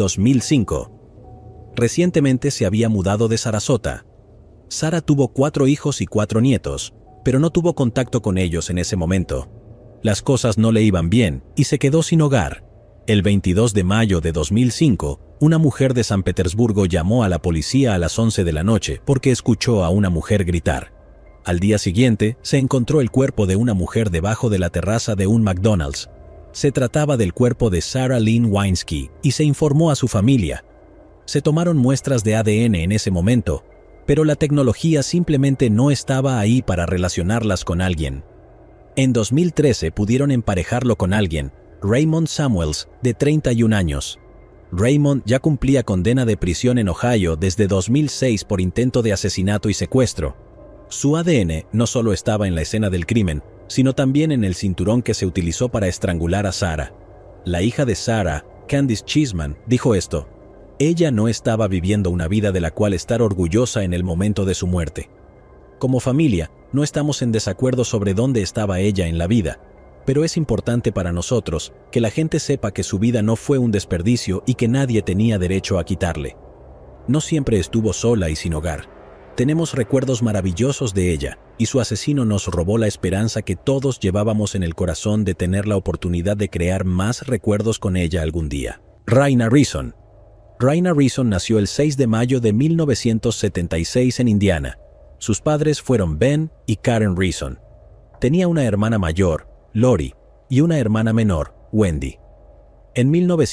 2005. Recientemente se había mudado de Sarasota. Sarah tuvo 4 hijos y 4 nietos, pero no tuvo contacto con ellos en ese momento. Las cosas no le iban bien y se quedó sin hogar. El 22 de mayo de 2005, una mujer de San Petersburgo llamó a la policía a las 11 de la noche porque escuchó a una mujer gritar. Al día siguiente, se encontró el cuerpo de una mujer debajo de la terraza de un McDonald's. Se trataba del cuerpo de Sarah Lynn Wainsky y se informó a su familia. Se tomaron muestras de ADN en ese momento, pero la tecnología simplemente no estaba ahí para relacionarlas con alguien. En 2013 pudieron emparejarlo con alguien, Raymond Samuels, de 31 años. Raymond ya cumplía condena de prisión en Ohio desde 2006 por intento de asesinato y secuestro. Su ADN no solo estaba en la escena del crimen, sino también en el cinturón que se utilizó para estrangular a Sarah. La hija de Sarah, Candice Cheeseman, dijo esto: ella no estaba viviendo una vida de la cual estar orgullosa en el momento de su muerte. Como familia, no estamos en desacuerdo sobre dónde estaba ella en la vida, pero es importante para nosotros que la gente sepa que su vida no fue un desperdicio y que nadie tenía derecho a quitarle. No siempre estuvo sola y sin hogar. Tenemos recuerdos maravillosos de ella, y su asesino nos robó la esperanza que todos llevábamos en el corazón de tener la oportunidad de crear más recuerdos con ella algún día. Raina Reason. Raina Reason nació el 6 de mayo de 1976 en Indiana. Sus padres fueron Ben y Karen Reason. Tenía una hermana mayor, Lori, y una hermana menor, Wendy. En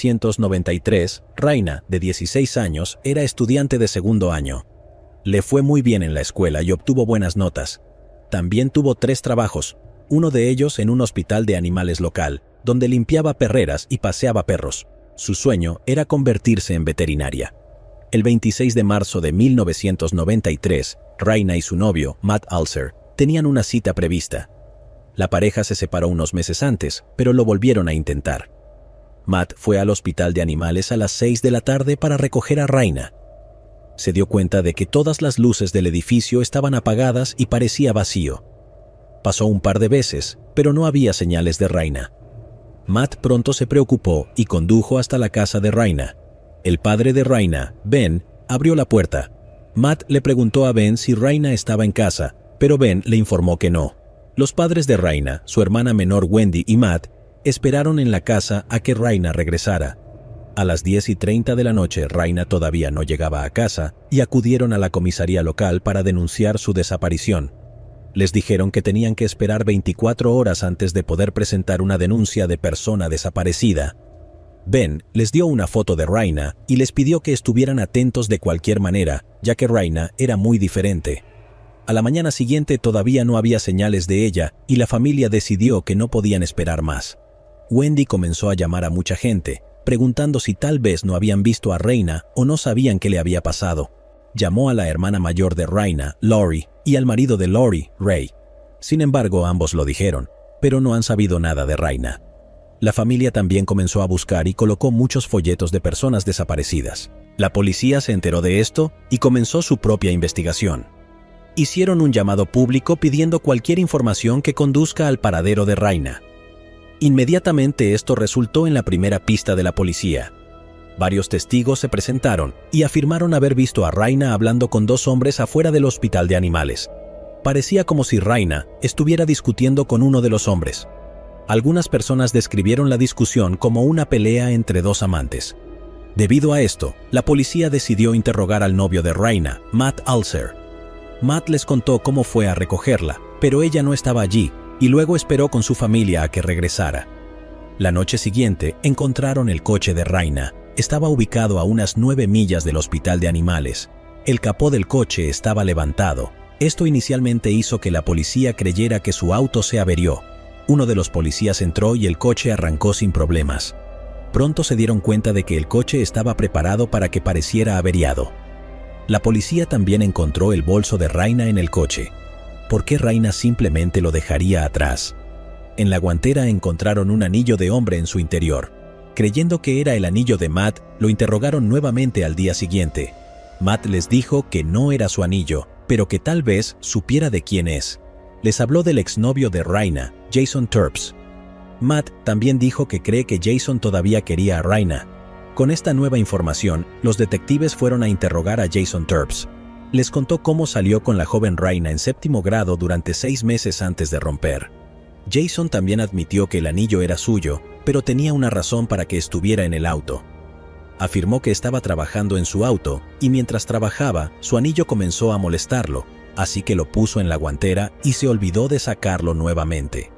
1993, Raina, de 16 años, era estudiante de segundo año. Le fue muy bien en la escuela y obtuvo buenas notas. También tuvo 3 trabajos, uno de ellos en un hospital de animales local, donde limpiaba perreras y paseaba perros. Su sueño era convertirse en veterinaria. El 26 de marzo de 1993, Raina y su novio, Matt Alser, tenían una cita prevista. La pareja se separó unos meses antes, pero lo volvieron a intentar. Matt fue al hospital de animales a las 6 de la tarde para recoger a Raina. Se dio cuenta de que todas las luces del edificio estaban apagadas y parecía vacío. Pasó un par de veces, pero no había señales de Raina. Matt pronto se preocupó y condujo hasta la casa de Raina. El padre de Raina, Ben, abrió la puerta. Matt le preguntó a Ben si Raina estaba en casa, pero Ben le informó que no. Los padres de Raina, su hermana menor Wendy y Matt, esperaron en la casa a que Raina regresara. A las 10:30 de la noche, Raina todavía no llegaba a casa y acudieron a la comisaría local para denunciar su desaparición. Les dijeron que tenían que esperar 24 horas antes de poder presentar una denuncia de persona desaparecida. Ben les dio una foto de Raina y les pidió que estuvieran atentos de cualquier manera, ya que Raina era muy diferente. A la mañana siguiente todavía no había señales de ella y la familia decidió que no podían esperar más. Wendy comenzó a llamar a mucha gente, preguntando si tal vez no habían visto a Raina o no sabían qué le había pasado. Llamó a la hermana mayor de Raina, Lori, y al marido de Lori, Ray. Sin embargo, ambos lo dijeron, pero no han sabido nada de Raina. La familia también comenzó a buscar y colocó muchos folletos de personas desaparecidas. La policía se enteró de esto y comenzó su propia investigación. Hicieron un llamado público pidiendo cualquier información que conduzca al paradero de Raina. Inmediatamente esto resultó en la primera pista de la policía. Varios testigos se presentaron y afirmaron haber visto a Raina hablando con 2 hombres afuera del hospital de animales. Parecía como si Raina estuviera discutiendo con uno de los hombres. Algunas personas describieron la discusión como una pelea entre 2 amantes. Debido a esto, la policía decidió interrogar al novio de Raina, Matt Alser. Matt les contó cómo fue a recogerla, pero ella no estaba allí y luego esperó con su familia a que regresara. La noche siguiente encontraron el coche de Raina. Estaba ubicado a unas 9 millas del hospital de animales. El capó del coche estaba levantado. Esto inicialmente hizo que la policía creyera que su auto se averió. Uno de los policías entró y el coche arrancó sin problemas. Pronto se dieron cuenta de que el coche estaba preparado para que pareciera averiado. La policía también encontró el bolso de Raina en el coche. ¿Por qué Raina simplemente lo dejaría atrás? En la guantera encontraron un anillo de hombre en su interior. Creyendo que era el anillo de Matt, lo interrogaron nuevamente al día siguiente. Matt les dijo que no era su anillo, pero que tal vez supiera de quién es. Les habló del exnovio de Raina, Jason Terps. Matt también dijo que cree que Jason todavía quería a Raina. Con esta nueva información, los detectives fueron a interrogar a Jason Terps. Les contó cómo salió con la joven Raina en 7º grado durante 6 meses antes de romper. Jason también admitió que el anillo era suyo, pero tenía una razón para que estuviera en el auto. Afirmó que estaba trabajando en su auto y mientras trabajaba, su anillo comenzó a molestarlo, así que lo puso en la guantera y se olvidó de sacarlo nuevamente.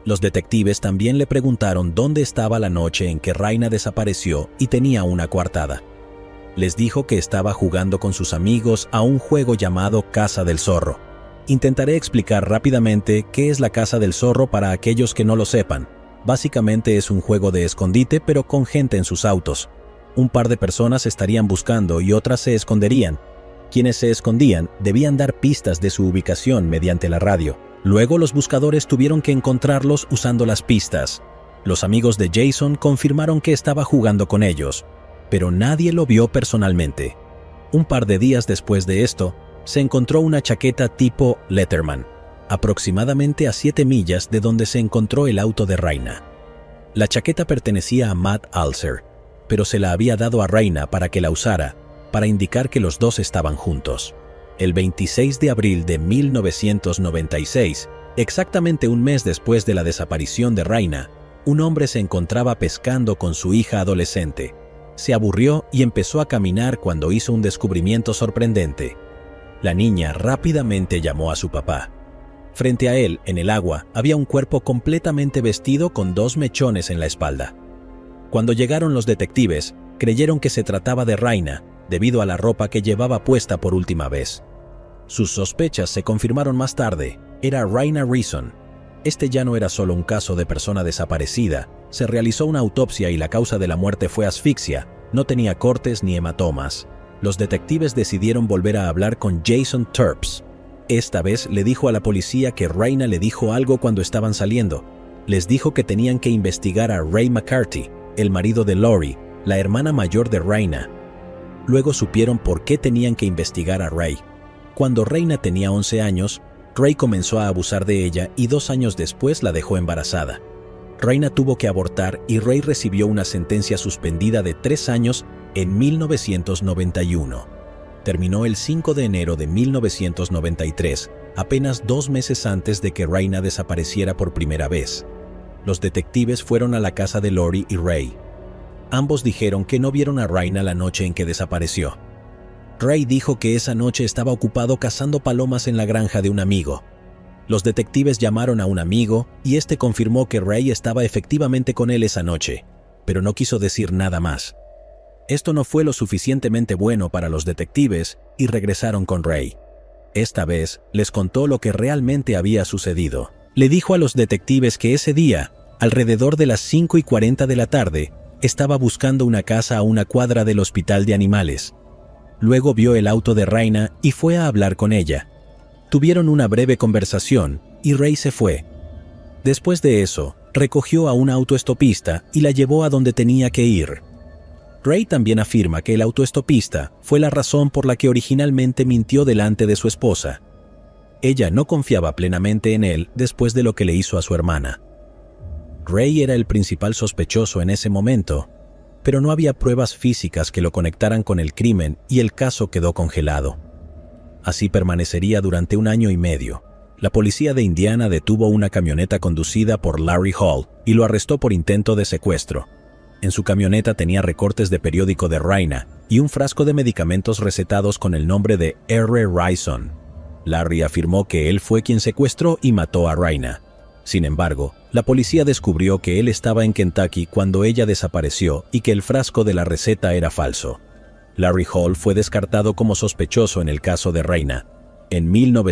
Los detectives también le preguntaron dónde estaba la noche en que Raina desapareció y tenía una coartada. Les dijo que estaba jugando con sus amigos a un juego llamado Casa del Zorro. Intentaré explicar rápidamente qué es la Casa del Zorro para aquellos que no lo sepan. Básicamente es un juego de escondite pero con gente en sus autos. Un par de personas estarían buscando y otras se esconderían. Quienes se escondían debían dar pistas de su ubicación mediante la radio. Luego los buscadores tuvieron que encontrarlos usando las pistas. Los amigos de Jason confirmaron que estaba jugando con ellos, pero nadie lo vio personalmente. Un par de días después de esto, se encontró una chaqueta tipo Letterman, aproximadamente a 7 millas de donde se encontró el auto de Raina. La chaqueta pertenecía a Matt Alser, pero se la había dado a Raina para que la usara, para indicar que los dos estaban juntos. El 26 de abril de 1996, exactamente un mes después de la desaparición de Raina, un hombre se encontraba pescando con su hija adolescente. Se aburrió y empezó a caminar cuando hizo un descubrimiento sorprendente. La niña rápidamente llamó a su papá. Frente a él, en el agua, había un cuerpo completamente vestido con 2 mechones en la espalda. Cuando llegaron los detectives, creyeron que se trataba de Raina, debido a la ropa que llevaba puesta por última vez. Sus sospechas se confirmaron más tarde. Era Raina Reason. Este ya no era solo un caso de persona desaparecida. Se realizó una autopsia y la causa de la muerte fue asfixia. No tenía cortes ni hematomas. Los detectives decidieron volver a hablar con Jason Terps. Esta vez le dijo a la policía que Raina le dijo algo cuando estaban saliendo. Les dijo que tenían que investigar a Ray McCarthy, el marido de Lori, la hermana mayor de Raina. Luego supieron por qué tenían que investigar a Ray. Cuando Raina tenía 11 años, Ray comenzó a abusar de ella y 2 años después la dejó embarazada. Raina tuvo que abortar y Ray recibió una sentencia suspendida de 3 años en 1991. Terminó el 5 de enero de 1993, apenas 2 meses antes de que Raina desapareciera por primera vez. Los detectives fueron a la casa de Lori y Ray. Ambos dijeron que no vieron a Raina la noche en que desapareció. Ray dijo que esa noche estaba ocupado cazando palomas en la granja de un amigo. Los detectives llamaron a un amigo y este confirmó que Ray estaba efectivamente con él esa noche, pero no quiso decir nada más. Esto no fue lo suficientemente bueno para los detectives y regresaron con Ray. Esta vez les contó lo que realmente había sucedido. Le dijo a los detectives que ese día, alrededor de las 5:40 de la tarde, estaba buscando una casa a una cuadra del hospital de animales. Luego vio el auto de Raina y fue a hablar con ella. Tuvieron una breve conversación y Ray se fue. Después de eso, recogió a un autoestopista y la llevó a donde tenía que ir. Ray también afirma que el autoestopista fue la razón por la que originalmente mintió delante de su esposa. Ella no confiaba plenamente en él después de lo que le hizo a su hermana. Ray era el principal sospechoso en ese momento, pero no había pruebas físicas que lo conectaran con el crimen y el caso quedó congelado. Así permanecería durante 1 año y medio. La policía de Indiana detuvo una camioneta conducida por Larry Hall y lo arrestó por intento de secuestro. En su camioneta tenía recortes de periódico de Raina y un frasco de medicamentos recetados con el nombre de R. Rison. Larry afirmó que él fue quien secuestró y mató a Raina. Sin embargo, la policía descubrió que él estaba en Kentucky cuando ella desapareció y que el frasco de la receta era falso. Larry Hall fue descartado como sospechoso en el caso de Raina. En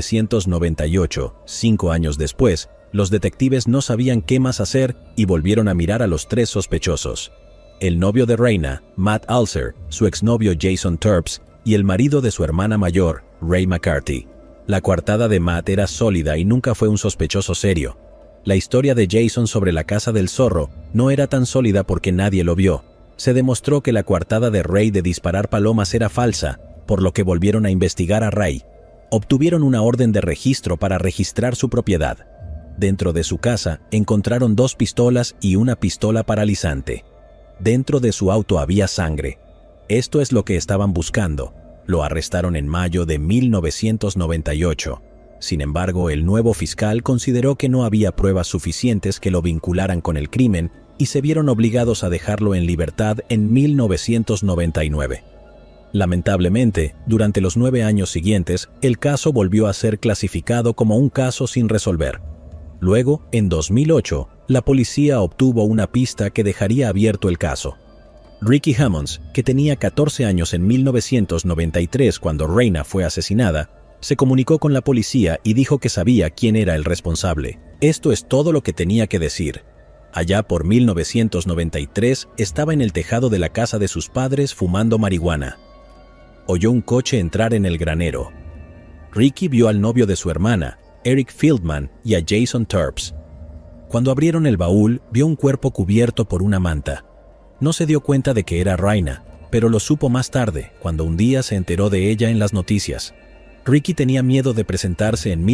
1998, 5 años después, los detectives no sabían qué más hacer y volvieron a mirar a los 3 sospechosos. El novio de Raina, Matt Alser, su exnovio Jason Terps y el marido de su hermana mayor, Ray McCarthy. La coartada de Matt era sólida y nunca fue un sospechoso serio. La historia de Jason sobre la casa del zorro no era tan sólida porque nadie lo vio. Se demostró que la coartada de Ray de disparar palomas era falsa, por lo que volvieron a investigar a Ray. Obtuvieron una orden de registro para registrar su propiedad. Dentro de su casa encontraron 2 pistolas y una pistola paralizante. Dentro de su auto había sangre. Esto es lo que estaban buscando. Lo arrestaron en mayo de 1998. Sin embargo, el nuevo fiscal consideró que no había pruebas suficientes que lo vincularan con el crimen y se vieron obligados a dejarlo en libertad en 1999. Lamentablemente, durante los 9 años siguientes, el caso volvió a ser clasificado como un caso sin resolver. Luego, en 2008, la policía obtuvo una pista que dejaría abierto el caso. Ricky Hammonds, que tenía 14 años en 1993 cuando Raina fue asesinada, se comunicó con la policía y dijo que sabía quién era el responsable. Esto es todo lo que tenía que decir. Allá por 1993 estaba en el tejado de la casa de sus padres fumando marihuana. Oyó un coche entrar en el granero. Ricky vio al novio de su hermana, Eric Fieldman, y a Jason Terps. Cuando abrieron el baúl, vio un cuerpo cubierto por una manta. No se dio cuenta de que era Raina, pero lo supo más tarde, cuando un día se enteró de ella en las noticias. Ricky tenía miedo de presentarse en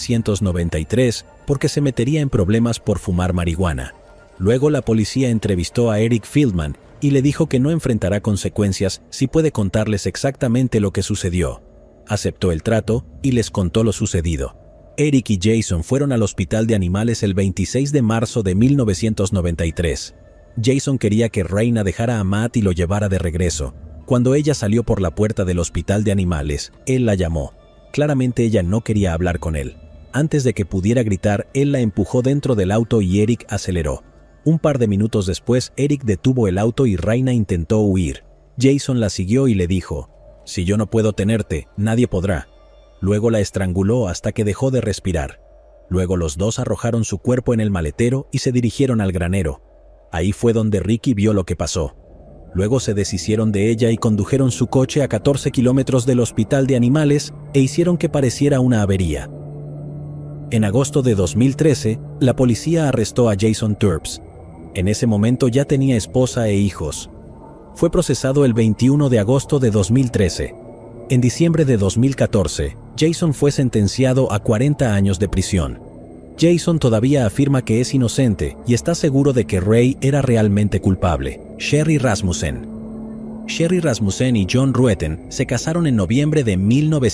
1993 porque se metería en problemas por fumar marihuana. Luego la policía entrevistó a Eric Fieldman y le dijo que no enfrentará consecuencias si puede contarles exactamente lo que sucedió. Aceptó el trato y les contó lo sucedido. Eric y Jason fueron al hospital de animales el 26 de marzo de 1993. Jason quería que Raina dejara a Matt y lo llevara de regreso. Cuando ella salió por la puerta del hospital de animales, él la llamó. Claramente ella no quería hablar con él. Antes de que pudiera gritar, él la empujó dentro del auto y Eric aceleró. Un par de minutos después, Eric detuvo el auto y Raina intentó huir. Jason la siguió y le dijo: «Si yo no puedo tenerte, nadie podrá». Luego la estranguló hasta que dejó de respirar. Luego los dos arrojaron su cuerpo en el maletero y se dirigieron al granero. Ahí fue donde Ricky vio lo que pasó. Luego se deshicieron de ella y condujeron su coche a 14 kilómetros del hospital de animales e hicieron que pareciera una avería. En agosto de 2013, la policía arrestó a Jason Terps. En ese momento ya tenía esposa e hijos. Fue procesado el 21 de agosto de 2013. En diciembre de 2014, Jason fue sentenciado a 40 años de prisión. Jason todavía afirma que es inocente y está seguro de que Ray era realmente culpable. Sherry Rasmussen. Sherry Rasmussen y John Ruetten se casaron en noviembre de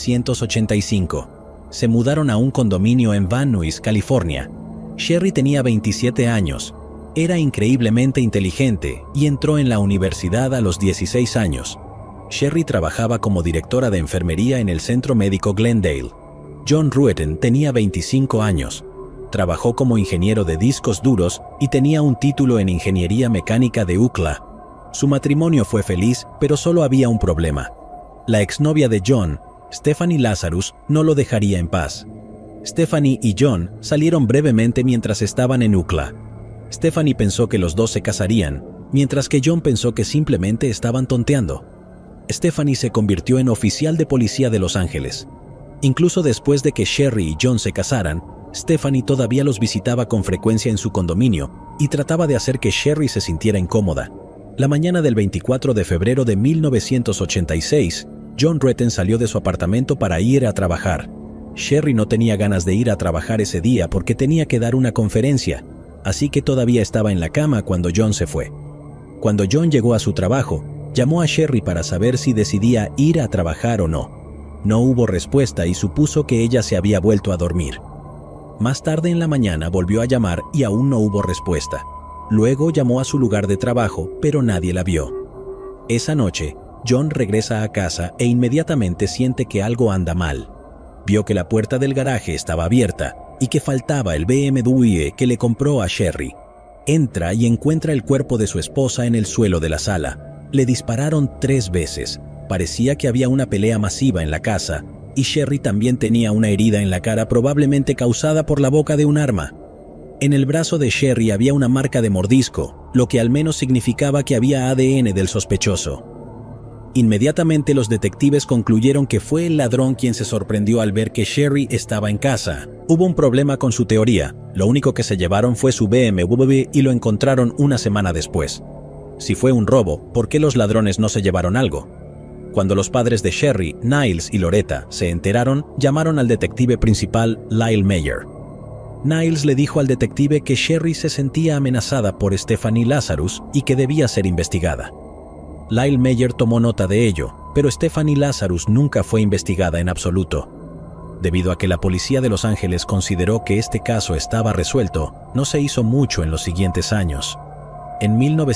1985. Se mudaron a un condominio en Van Nuys, California. Sherry tenía 27 años. Era increíblemente inteligente y entró en la universidad a los 16 años. Sherry trabajaba como directora de enfermería en el centro médico Glendale. John Ruetten tenía 25 años. Trabajó como ingeniero de discos duros y tenía un título en ingeniería mecánica de UCLA. Su matrimonio fue feliz, pero solo había un problema. La exnovia de John, Stephanie Lazarus, no lo dejaría en paz. Stephanie y John salieron brevemente mientras estaban en UCLA. Stephanie pensó que los dos se casarían, mientras que John pensó que simplemente estaban tonteando. Stephanie se convirtió en oficial de policía de Los Ángeles. Incluso después de que Sherry y John se casaran, Stephanie todavía los visitaba con frecuencia en su condominio y trataba de hacer que Sherry se sintiera incómoda. La mañana del 24 de febrero de 1986, John Ruetten salió de su apartamento para ir a trabajar. Sherry no tenía ganas de ir a trabajar ese día porque tenía que dar una conferencia, así que todavía estaba en la cama cuando John se fue. Cuando John llegó a su trabajo, llamó a Sherry para saber si decidía ir a trabajar o no. No hubo respuesta y supuso que ella se había vuelto a dormir. Más tarde en la mañana volvió a llamar y aún no hubo respuesta. Luego llamó a su lugar de trabajo, pero nadie la vio. Esa noche, John regresa a casa e inmediatamente siente que algo anda mal. Vio que la puerta del garaje estaba abierta y que faltaba el BMW que le compró a Sherry. Entra y encuentra el cuerpo de su esposa en el suelo de la sala. Le dispararon 3 veces. Parecía que había una pelea masiva en la casa, y Sherry también tenía una herida en la cara probablemente causada por la boca de un arma. En el brazo de Sherry había una marca de mordisco, lo que al menos significaba que había ADN del sospechoso. Inmediatamente los detectives concluyeron que fue el ladrón quien se sorprendió al ver que Sherry estaba en casa. Hubo un problema con su teoría. Lo único que se llevaron fue su BMW y lo encontraron una semana después. Si fue un robo, ¿por qué los ladrones no se llevaron algo? Cuando los padres de Sherry, Niles y Loretta, se enteraron, llamaron al detective principal, Lyle Meyer. Niles le dijo al detective que Sherry se sentía amenazada por Stephanie Lazarus y que debía ser investigada. Lyle Meyer tomó nota de ello, pero Stephanie Lazarus nunca fue investigada en absoluto. Debido a que la policía de Los Ángeles consideró que este caso estaba resuelto, no se hizo mucho en los siguientes años. En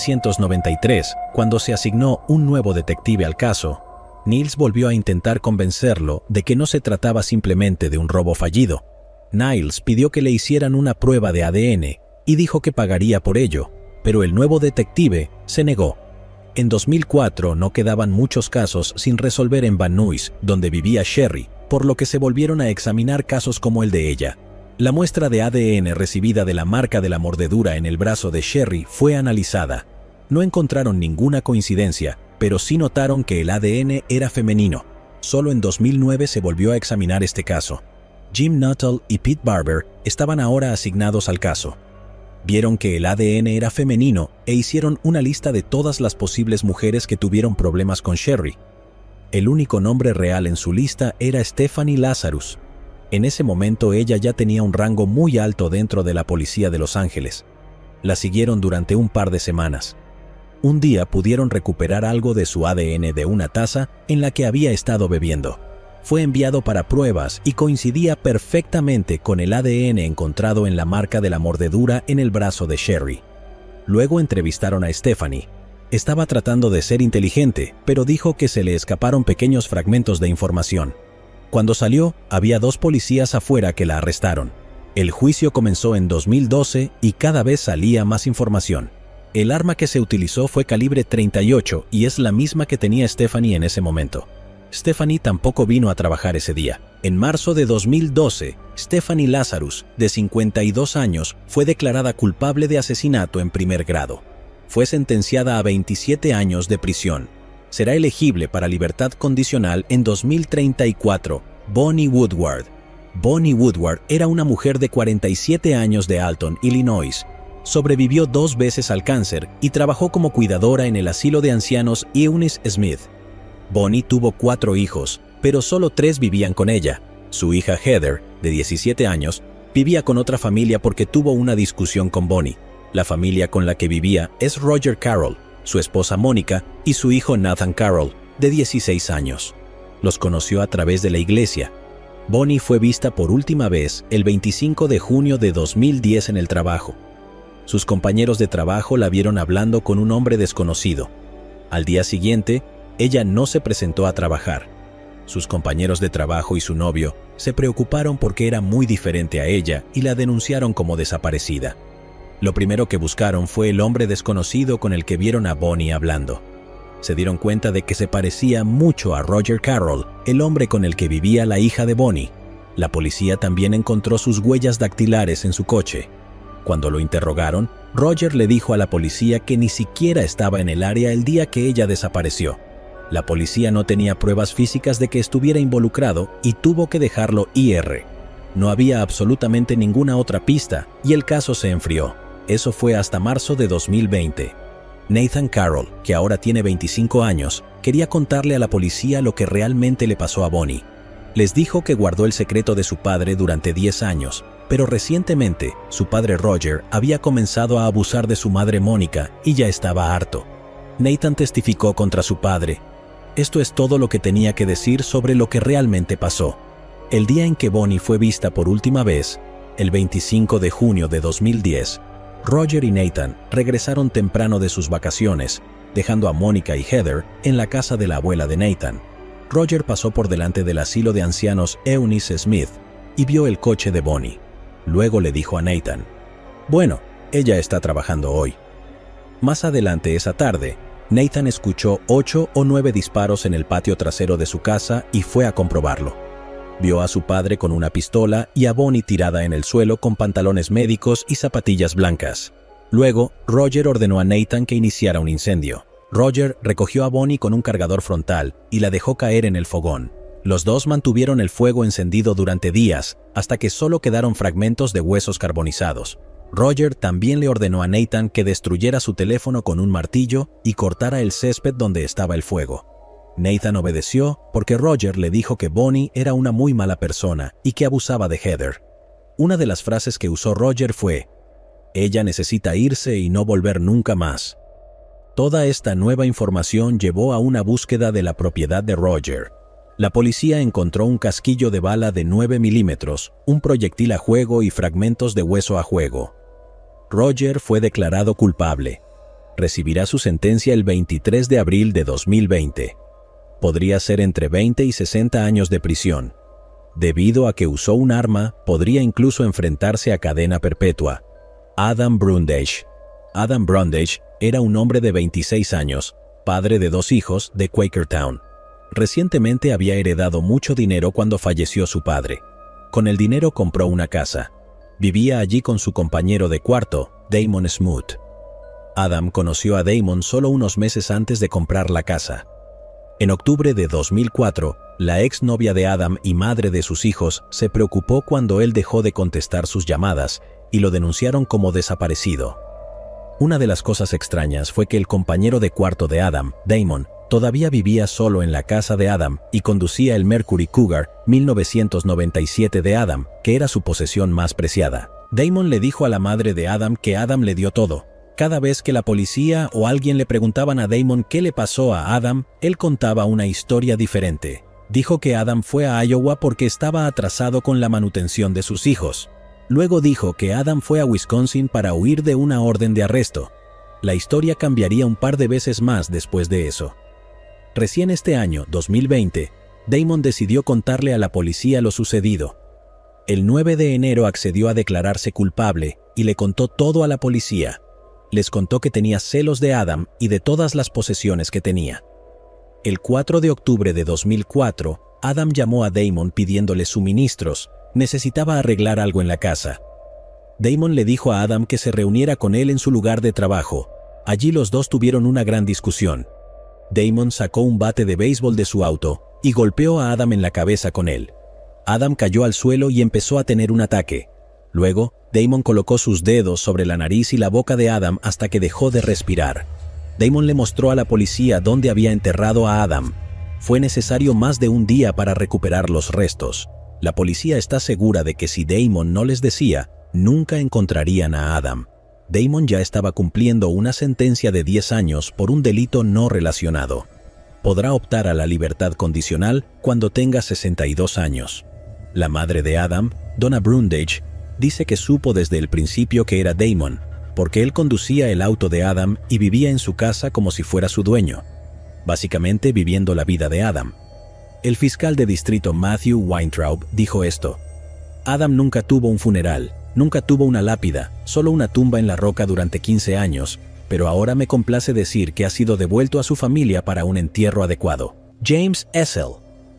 1993, cuando se asignó un nuevo detective al caso, Niles volvió a intentar convencerlo de que no se trataba simplemente de un robo fallido. Niles pidió que le hicieran una prueba de ADN y dijo que pagaría por ello, pero el nuevo detective se negó. En 2004 no quedaban muchos casos sin resolver en Van Nuys, donde vivía Sherry, por lo que se volvieron a examinar casos como el de ella. La muestra de ADN recibida de la marca de la mordedura en el brazo de Sherry fue analizada. No encontraron ninguna coincidencia, pero sí notaron que el ADN era femenino. Solo en 2009 se volvió a examinar este caso. Jim Nuttall y Pete Barber estaban ahora asignados al caso. Vieron que el ADN era femenino e hicieron una lista de todas las posibles mujeres que tuvieron problemas con Sherry. El único nombre real en su lista era Stephanie Lazarus. En ese momento ella ya tenía un rango muy alto dentro de la policía de Los Ángeles. La siguieron durante un par de semanas. Un día pudieron recuperar algo de su ADN de una taza en la que había estado bebiendo. Fue enviado para pruebas y coincidía perfectamente con el ADN encontrado en la marca de la mordedura en el brazo de Sherry. Luego entrevistaron a Stephanie. Estaba tratando de ser inteligente, pero dijo que se le escaparon pequeños fragmentos de información. Cuando salió, había 2 policías afuera que la arrestaron. El juicio comenzó en 2012 y cada vez salía más información. El arma que se utilizó fue calibre 38 y es la misma que tenía Stephanie en ese momento. Stephanie tampoco vino a trabajar ese día. En marzo de 2012, Stephanie Lazarus, de 52 años, fue declarada culpable de asesinato en primer grado. Fue sentenciada a 27 años de prisión. Será elegible para libertad condicional en 2034. Bonnie Woodward. Bonnie Woodward era una mujer de 47 años de Alton, Illinois. Sobrevivió 2 veces al cáncer y trabajó como cuidadora en el asilo de ancianos Eunice Smith. Bonnie tuvo 4 hijos, pero solo 3 vivían con ella. Su hija Heather, de 17 años, vivía con otra familia porque tuvo una discusión con Bonnie. La familia con la que vivía es Roger Carroll, su esposa Mónica y su hijo Nathan Carroll, de 16 años. Los conoció a través de la iglesia. Bonnie fue vista por última vez el 25 de junio de 2010 en el trabajo. Sus compañeros de trabajo la vieron hablando con un hombre desconocido. Al día siguiente, ella no se presentó a trabajar. Sus compañeros de trabajo y su novio se preocuparon porque era muy diferente a ella y la denunciaron como desaparecida. Lo primero que buscaron fue el hombre desconocido con el que vieron a Bonnie hablando. Se dieron cuenta de que se parecía mucho a Roger Carroll, el hombre con el que vivía la hija de Bonnie. La policía también encontró sus huellas dactilares en su coche. Cuando lo interrogaron, Roger le dijo a la policía que ni siquiera estaba en el área el día que ella desapareció. La policía no tenía pruebas físicas de que estuviera involucrado y tuvo que dejarlo IR. No había absolutamente ninguna otra pista y el caso se enfrió. Eso fue hasta marzo de 2020. Nathan Carroll, que ahora tiene 25 años, quería contarle a la policía lo que realmente le pasó a Bonnie. Les dijo que guardó el secreto de su padre durante 10 años, pero recientemente su padre Roger había comenzado a abusar de su madre Mónica y ya estaba harto. Nathan testificó contra su padre. Esto es todo lo que tenía que decir sobre lo que realmente pasó. El día en que Bonnie fue vista por última vez, el 25 de junio de 2010, Roger y Nathan regresaron temprano de sus vacaciones, dejando a Mónica y Heather en la casa de la abuela de Nathan. Roger pasó por delante del asilo de ancianos Eunice Smith y vio el coche de Bonnie. Luego le dijo a Nathan, «Bueno, ella está trabajando hoy». Más adelante esa tarde, Nathan escuchó 8 o 9 disparos en el patio trasero de su casa y fue a comprobarlo. Vio a su padre con una pistola y a Bonnie tirada en el suelo con pantalones médicos y zapatillas blancas. Luego, Roger ordenó a Nathan que iniciara un incendio. Roger recogió a Bonnie con un cargador frontal y la dejó caer en el fogón. Los dos mantuvieron el fuego encendido durante días, hasta que solo quedaron fragmentos de huesos carbonizados. Roger también le ordenó a Nathan que destruyera su teléfono con un martillo y cortara el césped donde estaba el fuego. Nathan obedeció porque Roger le dijo que Bonnie era una muy mala persona y que abusaba de Heather. Una de las frases que usó Roger fue, «Ella necesita irse y no volver nunca más». Toda esta nueva información llevó a una búsqueda de la propiedad de Roger. La policía encontró un casquillo de bala de 9 milímetros, un proyectil a juego y fragmentos de hueso a juego. Roger fue declarado culpable. Recibirá su sentencia el 23 de abril de 2020. Podría ser entre 20 y 60 años de prisión. Debido a que usó un arma, podría incluso enfrentarse a cadena perpetua. Adam Brundage. Adam Brundage era un hombre de 26 años, padre de 2 hijos, de Quakertown. Recientemente había heredado mucho dinero cuando falleció su padre. Con el dinero compró una casa. Vivía allí con su compañero de cuarto, Damon Smoot. Adam conoció a Damon solo unos meses antes de comprar la casa. En octubre de 2004, la exnovia de Adam y madre de sus hijos se preocupó cuando él dejó de contestar sus llamadas y lo denunciaron como desaparecido. Una de las cosas extrañas fue que el compañero de cuarto de Adam, Damon, todavía vivía solo en la casa de Adam y conducía el Mercury Cougar 1997 de Adam, que era su posesión más preciada. Damon le dijo a la madre de Adam que Adam le dio todo. Cada vez que la policía o alguien le preguntaban a Damon qué le pasó a Adam, él contaba una historia diferente. Dijo que Adam fue a Iowa porque estaba atrasado con la manutención de sus hijos. Luego dijo que Adam fue a Wisconsin para huir de una orden de arresto. La historia cambiaría un par de veces más después de eso. Recién este año, 2020, Damon decidió contarle a la policía lo sucedido. El 9 de enero accedió a declararse culpable y le contó todo a la policía. Les contó que tenía celos de Adam y de todas las posesiones que tenía. El 4 de octubre de 2004, Adam llamó a Damon pidiéndole suministros. Necesitaba arreglar algo en la casa. Damon le dijo a Adam que se reuniera con él en su lugar de trabajo. Allí los dos tuvieron una gran discusión. Damon sacó un bate de béisbol de su auto y golpeó a Adam en la cabeza con él. Adam cayó al suelo y empezó a tener un ataque. Luego, Damon colocó sus dedos sobre la nariz y la boca de Adam hasta que dejó de respirar. Damon le mostró a la policía dónde había enterrado a Adam. Fue necesario más de un día para recuperar los restos. La policía está segura de que si Damon no les decía, nunca encontrarían a Adam. Damon ya estaba cumpliendo una sentencia de 10 años por un delito no relacionado. Podrá optar a la libertad condicional cuando tenga 62 años. La madre de Adam, Donna Brundage, dice que supo desde el principio que era Damon, porque él conducía el auto de Adam y vivía en su casa como si fuera su dueño, básicamente viviendo la vida de Adam. El fiscal de distrito Matthew Weintraub dijo esto: Adam nunca tuvo un funeral, nunca tuvo una lápida, solo una tumba en la roca durante 15 años, pero ahora me complace decir que ha sido devuelto a su familia para un entierro adecuado. James Essel.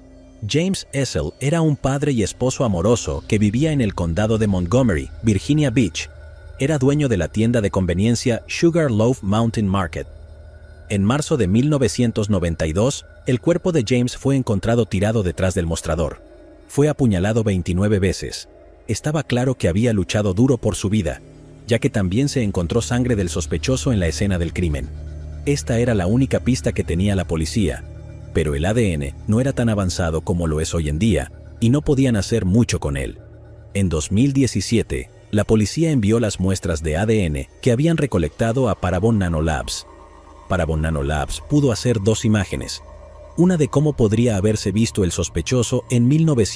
James Essel era un padre y esposo amoroso que vivía en el condado de Montgomery, Virginia Beach. Era dueño de la tienda de conveniencia Sugarloaf Mountain Market. En marzo de 1992, el cuerpo de James fue encontrado tirado detrás del mostrador. Fue apuñalado 29 veces. Estaba claro que había luchado duro por su vida, ya que también se encontró sangre del sospechoso en la escena del crimen. Esta era la única pista que tenía la policía, pero el ADN no era tan avanzado como lo es hoy en día, y no podían hacer mucho con él. En 2017, la policía envió las muestras de ADN que habían recolectado a Parabon Nanolabs. Parabon Nanolabs pudo hacer 2 imágenes, una de cómo podría haberse visto el sospechoso en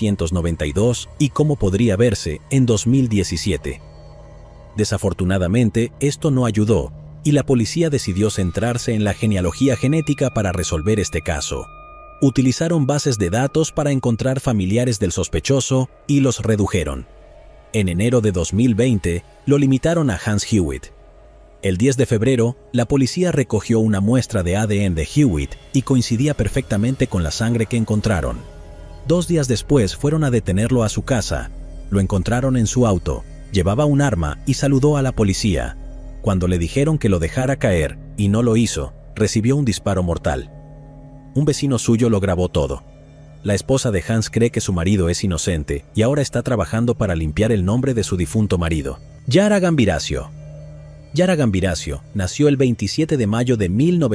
1992 y cómo podría verse en 2017. Desafortunadamente, esto no ayudó, y la policía decidió centrarse en la genealogía genética para resolver este caso. Utilizaron bases de datos para encontrar familiares del sospechoso y los redujeron. En enero de 2020, lo limitaron a Hans Hewitt. El 10 de febrero, la policía recogió una muestra de ADN de Hewitt y coincidía perfectamente con la sangre que encontraron. 2 días después fueron a detenerlo a su casa. Lo encontraron en su auto, llevaba un arma y saludó a la policía. Cuando le dijeron que lo dejara caer, y no lo hizo, recibió un disparo mortal. Un vecino suyo lo grabó todo. La esposa de Hans cree que su marido es inocente y ahora está trabajando para limpiar el nombre de su difunto marido. Yara Gambirasio. Yara Gambirasio nació el 27 de mayo de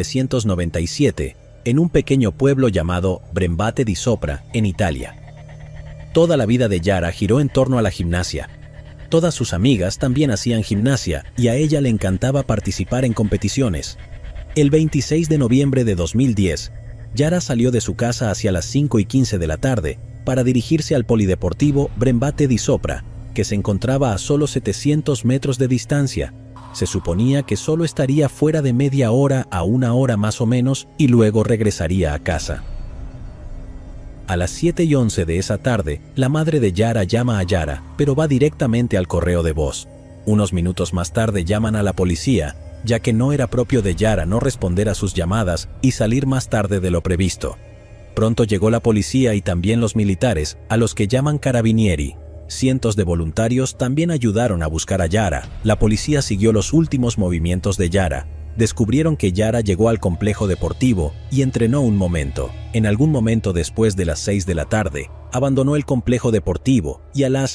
1997 en un pequeño pueblo llamado Brembate di Sopra, en Italia. Toda la vida de Yara giró en torno a la gimnasia. Todas sus amigas también hacían gimnasia y a ella le encantaba participar en competiciones. El 26 de noviembre de 2010, Yara salió de su casa hacia las 5:15 de la tarde para dirigirse al polideportivo Brembate di Sopra, que se encontraba a solo 700 metros de distancia. Se suponía que solo estaría fuera de media hora a 1 hora más o menos y luego regresaría a casa. A las 7:11 de esa tarde, la madre de Yara llama a Yara, pero va directamente al correo de voz. Unos minutos más tarde llaman a la policía, ya que no era propio de Yara no responder a sus llamadas y salir más tarde de lo previsto. Pronto llegó la policía y también los militares, a los que llaman carabinieri. Cientos de voluntarios también ayudaron a buscar a Yara. La policía siguió los últimos movimientos de Yara. Descubrieron que Yara llegó al complejo deportivo y entrenó un momento. En algún momento después de las 6 de la tarde, abandonó el complejo deportivo y a las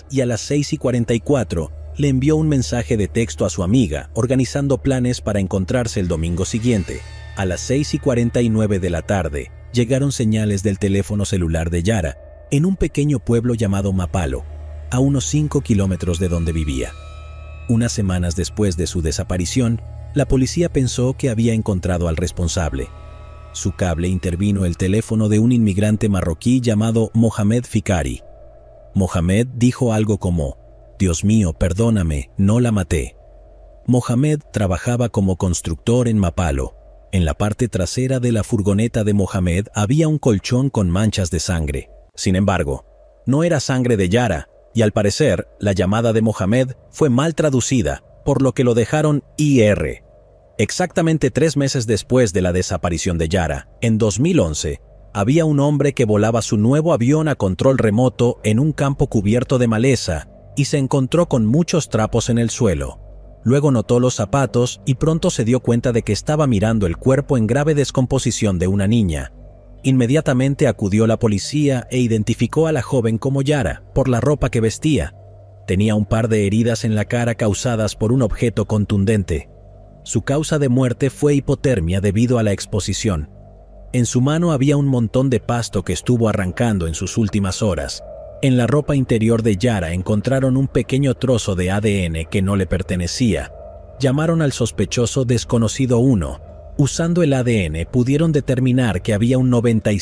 6:44 le envió un mensaje de texto a su amiga, organizando planes para encontrarse el domingo siguiente. A las 6:49 de la tarde, llegaron señales del teléfono celular de Yara en un pequeño pueblo llamado Mapalo, a unos 5 kilómetros de donde vivía. Unas semanas después de su desaparición, la policía pensó que había encontrado al responsable. Su cable intervino el teléfono de un inmigrante marroquí llamado Mohamed Fikari. Mohamed dijo algo como: «Dios mío, perdóname, no la maté». Mohamed trabajaba como constructor en Mapalo. En la parte trasera de la furgoneta de Mohamed había un colchón con manchas de sangre. Sin embargo, no era sangre de Yara, y al parecer, la llamada de Mohamed fue mal traducida, por lo que lo dejaron IR. Exactamente 3 meses después de la desaparición de Yara, en 2011, había un hombre que volaba su nuevo avión a control remoto en un campo cubierto de maleza y se encontró con muchos trapos en el suelo. Luego notó los zapatos y pronto se dio cuenta de que estaba mirando el cuerpo en grave descomposición de una niña. Inmediatamente acudió la policía e identificó a la joven como Yara por la ropa que vestía. Tenía un par de heridas en la cara causadas por un objeto contundente. Su causa de muerte fue hipotermia debido a la exposición. En su mano había un montón de pasto que estuvo arrancando en sus últimas horas. En la ropa interior de Yara encontraron un pequeño trozo de ADN que no le pertenecía. Llamaron al sospechoso desconocido 1. Usando el ADN pudieron determinar que había un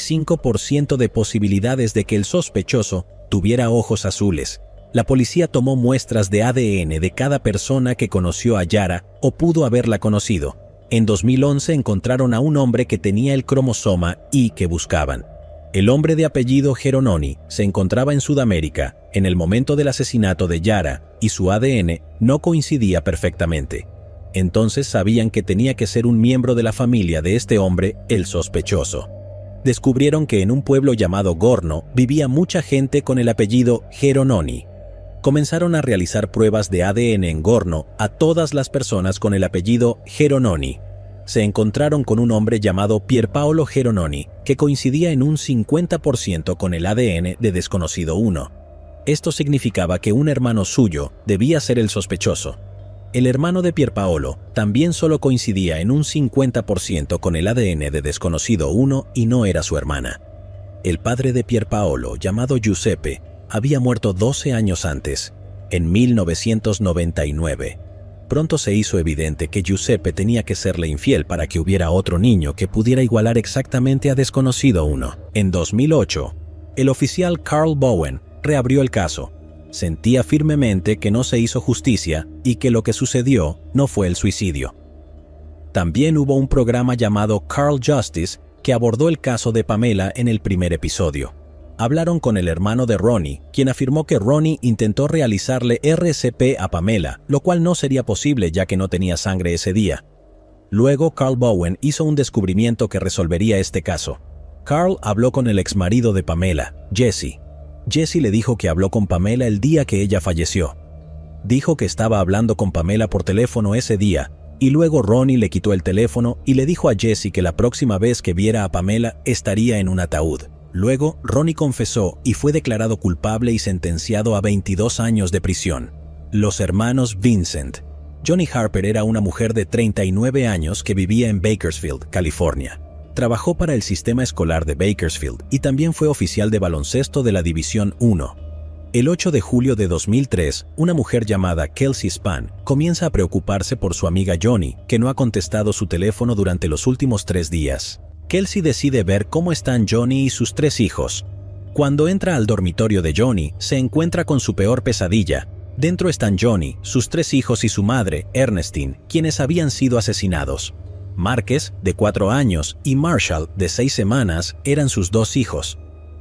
95% de posibilidades de que el sospechoso tuviera ojos azules. La policía tomó muestras de ADN de cada persona que conoció a Yara o pudo haberla conocido. En 2011 encontraron a un hombre que tenía el cromosoma Y que buscaban. El hombre de apellido Gerononi se encontraba en Sudamérica en el momento del asesinato de Yara y su ADN no coincidía perfectamente. Entonces sabían que tenía que ser un miembro de la familia de este hombre, el sospechoso. Descubrieron que en un pueblo llamado Gorno vivía mucha gente con el apellido Gerononi. Comenzaron a realizar pruebas de ADN en Gorno a todas las personas con el apellido Gerononi. Se encontraron con un hombre llamado Pierpaolo Gerononi, que coincidía en un 50% con el ADN de desconocido 1. Esto significaba que un hermano suyo debía ser el sospechoso. El hermano de Pierpaolo también solo coincidía en un 50% con el ADN de desconocido 1 y no era su hermana. El padre de Pierpaolo, llamado Giuseppe, había muerto 12 años antes, en 1999. Pronto se hizo evidente que Giuseppe tenía que serle infiel para que hubiera otro niño que pudiera igualar exactamente a desconocido 1. En 2008, el oficial Carl Bowen reabrió el caso. Sentía firmemente que no se hizo justicia y que lo que sucedió no fue el suicidio. También hubo un programa llamado Carl Justice que abordó el caso de Pamela en el primer episodio. Hablaron con el hermano de Ronnie, quien afirmó que Ronnie intentó realizarle RCP a Pamela, lo cual no sería posible ya que no tenía sangre ese día. Luego, Carl Bowen hizo un descubrimiento que resolvería este caso. Carl habló con el exmarido de Pamela, Jesse. Jesse le dijo que habló con Pamela el día que ella falleció. Dijo que estaba hablando con Pamela por teléfono ese día, y luego Ronnie le quitó el teléfono y le dijo a Jesse que la próxima vez que viera a Pamela estaría en un ataúd. Luego, Ronnie confesó y fue declarado culpable y sentenciado a 22 años de prisión. Los hermanos Vincent. Johnny Harper era una mujer de 39 años que vivía en Bakersfield, California. Trabajó para el sistema escolar de Bakersfield y también fue oficial de baloncesto de la División 1. El 8 de julio de 2003, una mujer llamada Kelsey Spann comienza a preocuparse por su amiga Johnny, que no ha contestado su teléfono durante los últimos 3 días. Kelsey decide ver cómo están Johnny y sus 3 hijos. Cuando entra al dormitorio de Johnny, se encuentra con su peor pesadilla. Dentro están Johnny, sus 3 hijos y su madre, Ernestine, quienes habían sido asesinados. Márquez, de 4 años, y Marshall, de 6 semanas, eran sus 2 hijos.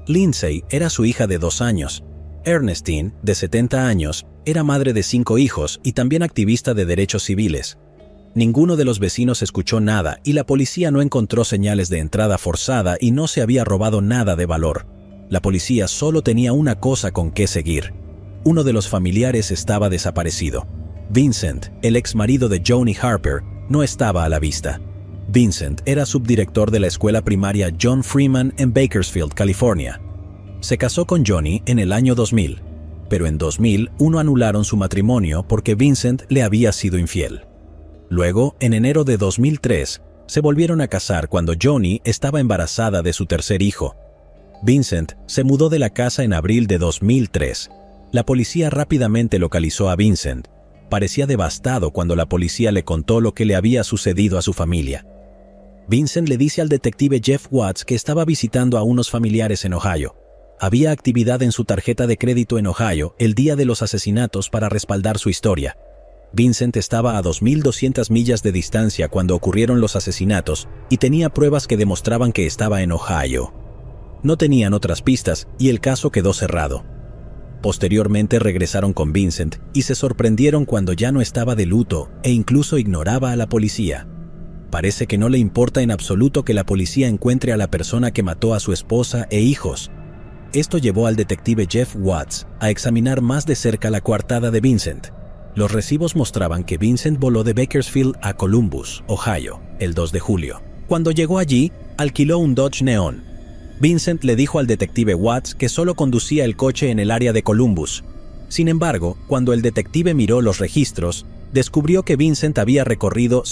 Lindsay era su hija de 2 años. Ernestine, de 70 años, era madre de 5 hijos y también activista de derechos civiles. Ninguno de los vecinos escuchó nada y la policía no encontró señales de entrada forzada y no se había robado nada de valor. La policía solo tenía una cosa con qué seguir. Uno de los familiares estaba desaparecido. Vincent, el ex marido de Joni Harper, no estaba a la vista. Vincent era subdirector de la escuela primaria John Freeman en Bakersfield, California. Se casó con Joni en el año 2000, pero en 2001 anularon su matrimonio porque Vincent le había sido infiel. Luego, en enero de 2003, se volvieron a casar cuando Joni estaba embarazada de su tercer hijo. Vincent se mudó de la casa en abril de 2003. La policía rápidamente localizó a Vincent. Parecía devastado cuando la policía le contó lo que le había sucedido a su familia. Vincent le dice al detective Jeff Watts que estaba visitando a unos familiares en Ohio. Había actividad en su tarjeta de crédito en Ohio el día de los asesinatos para respaldar su historia. Vincent estaba a 2.200 millas de distancia cuando ocurrieron los asesinatos y tenía pruebas que demostraban que estaba en Ohio. No tenían otras pistas y el caso quedó cerrado. Posteriormente regresaron con Vincent y se sorprendieron cuando ya no estaba de luto e incluso ignoraba a la policía. Parece que no le importa en absoluto que la policía encuentre a la persona que mató a su esposa e hijos. Esto llevó al detective Jeff Watts a examinar más de cerca la coartada de Vincent. Los recibos mostraban que Vincent voló de Bakersfield a Columbus, Ohio, el 2 de julio. Cuando llegó allí, alquiló un Dodge Neon. Vincent le dijo al detective Watts que solo conducía el coche en el área de Columbus. Sin embargo, cuando el detective miró los registros, descubrió que Vincent había recorrido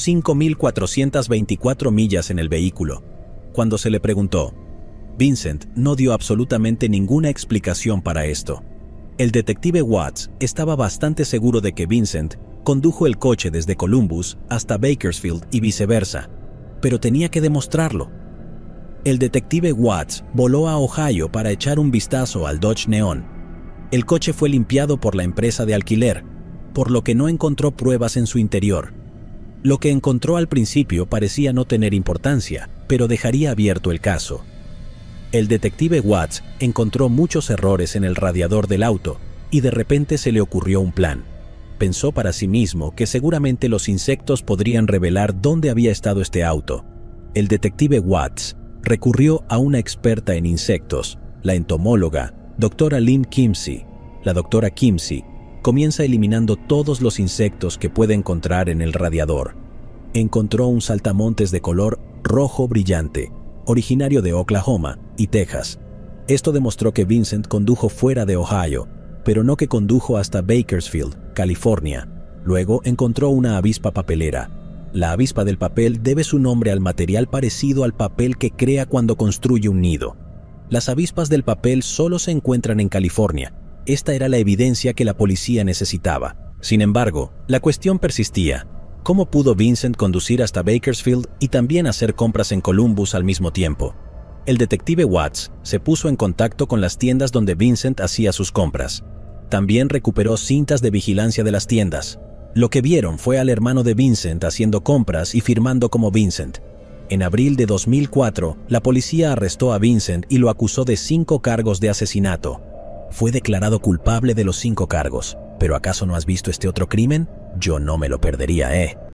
5.424 millas en el vehículo. Cuando se le preguntó, Vincent no dio absolutamente ninguna explicación para esto. El detective Watts estaba bastante seguro de que Vincent condujo el coche desde Columbus hasta Bakersfield y viceversa, pero tenía que demostrarlo. El detective Watts voló a Ohio para echar un vistazo al Dodge Neon. El coche fue limpiado por la empresa de alquiler, por lo que no encontró pruebas en su interior. Lo que encontró al principio parecía no tener importancia, pero dejaría abierto el caso. El detective Watts encontró muchos errores en el radiador del auto y de repente se le ocurrió un plan. Pensó para sí mismo que seguramente los insectos podrían revelar dónde había estado este auto. El detective Watts recurrió a una experta en insectos, la entomóloga, doctora Lynn Kimsey. La doctora Kimsey comienza eliminando todos los insectos que puede encontrar en el radiador. Encontró un saltamontes de color rojo brillante, originario de Oklahoma y Texas. Esto demostró que Vincent condujo fuera de Ohio, pero no que condujo hasta Bakersfield, California. Luego encontró una avispa papelera. La avispa del papel debe su nombre al material parecido al papel que crea cuando construye un nido. Las avispas del papel solo se encuentran en California. Esta era la evidencia que la policía necesitaba. Sin embargo, la cuestión persistía. ¿Cómo pudo Vincent conducir hasta Bakersfield y también hacer compras en Columbus al mismo tiempo? El detective Watts se puso en contacto con las tiendas donde Vincent hacía sus compras. También recuperó cintas de vigilancia de las tiendas. Lo que vieron fue al hermano de Vincent haciendo compras y firmando como Vincent. En abril de 2004, la policía arrestó a Vincent y lo acusó de 5 cargos de asesinato. Fue declarado culpable de los 5 cargos. ¿Pero acaso no has visto este otro crimen? Yo no me lo perdería,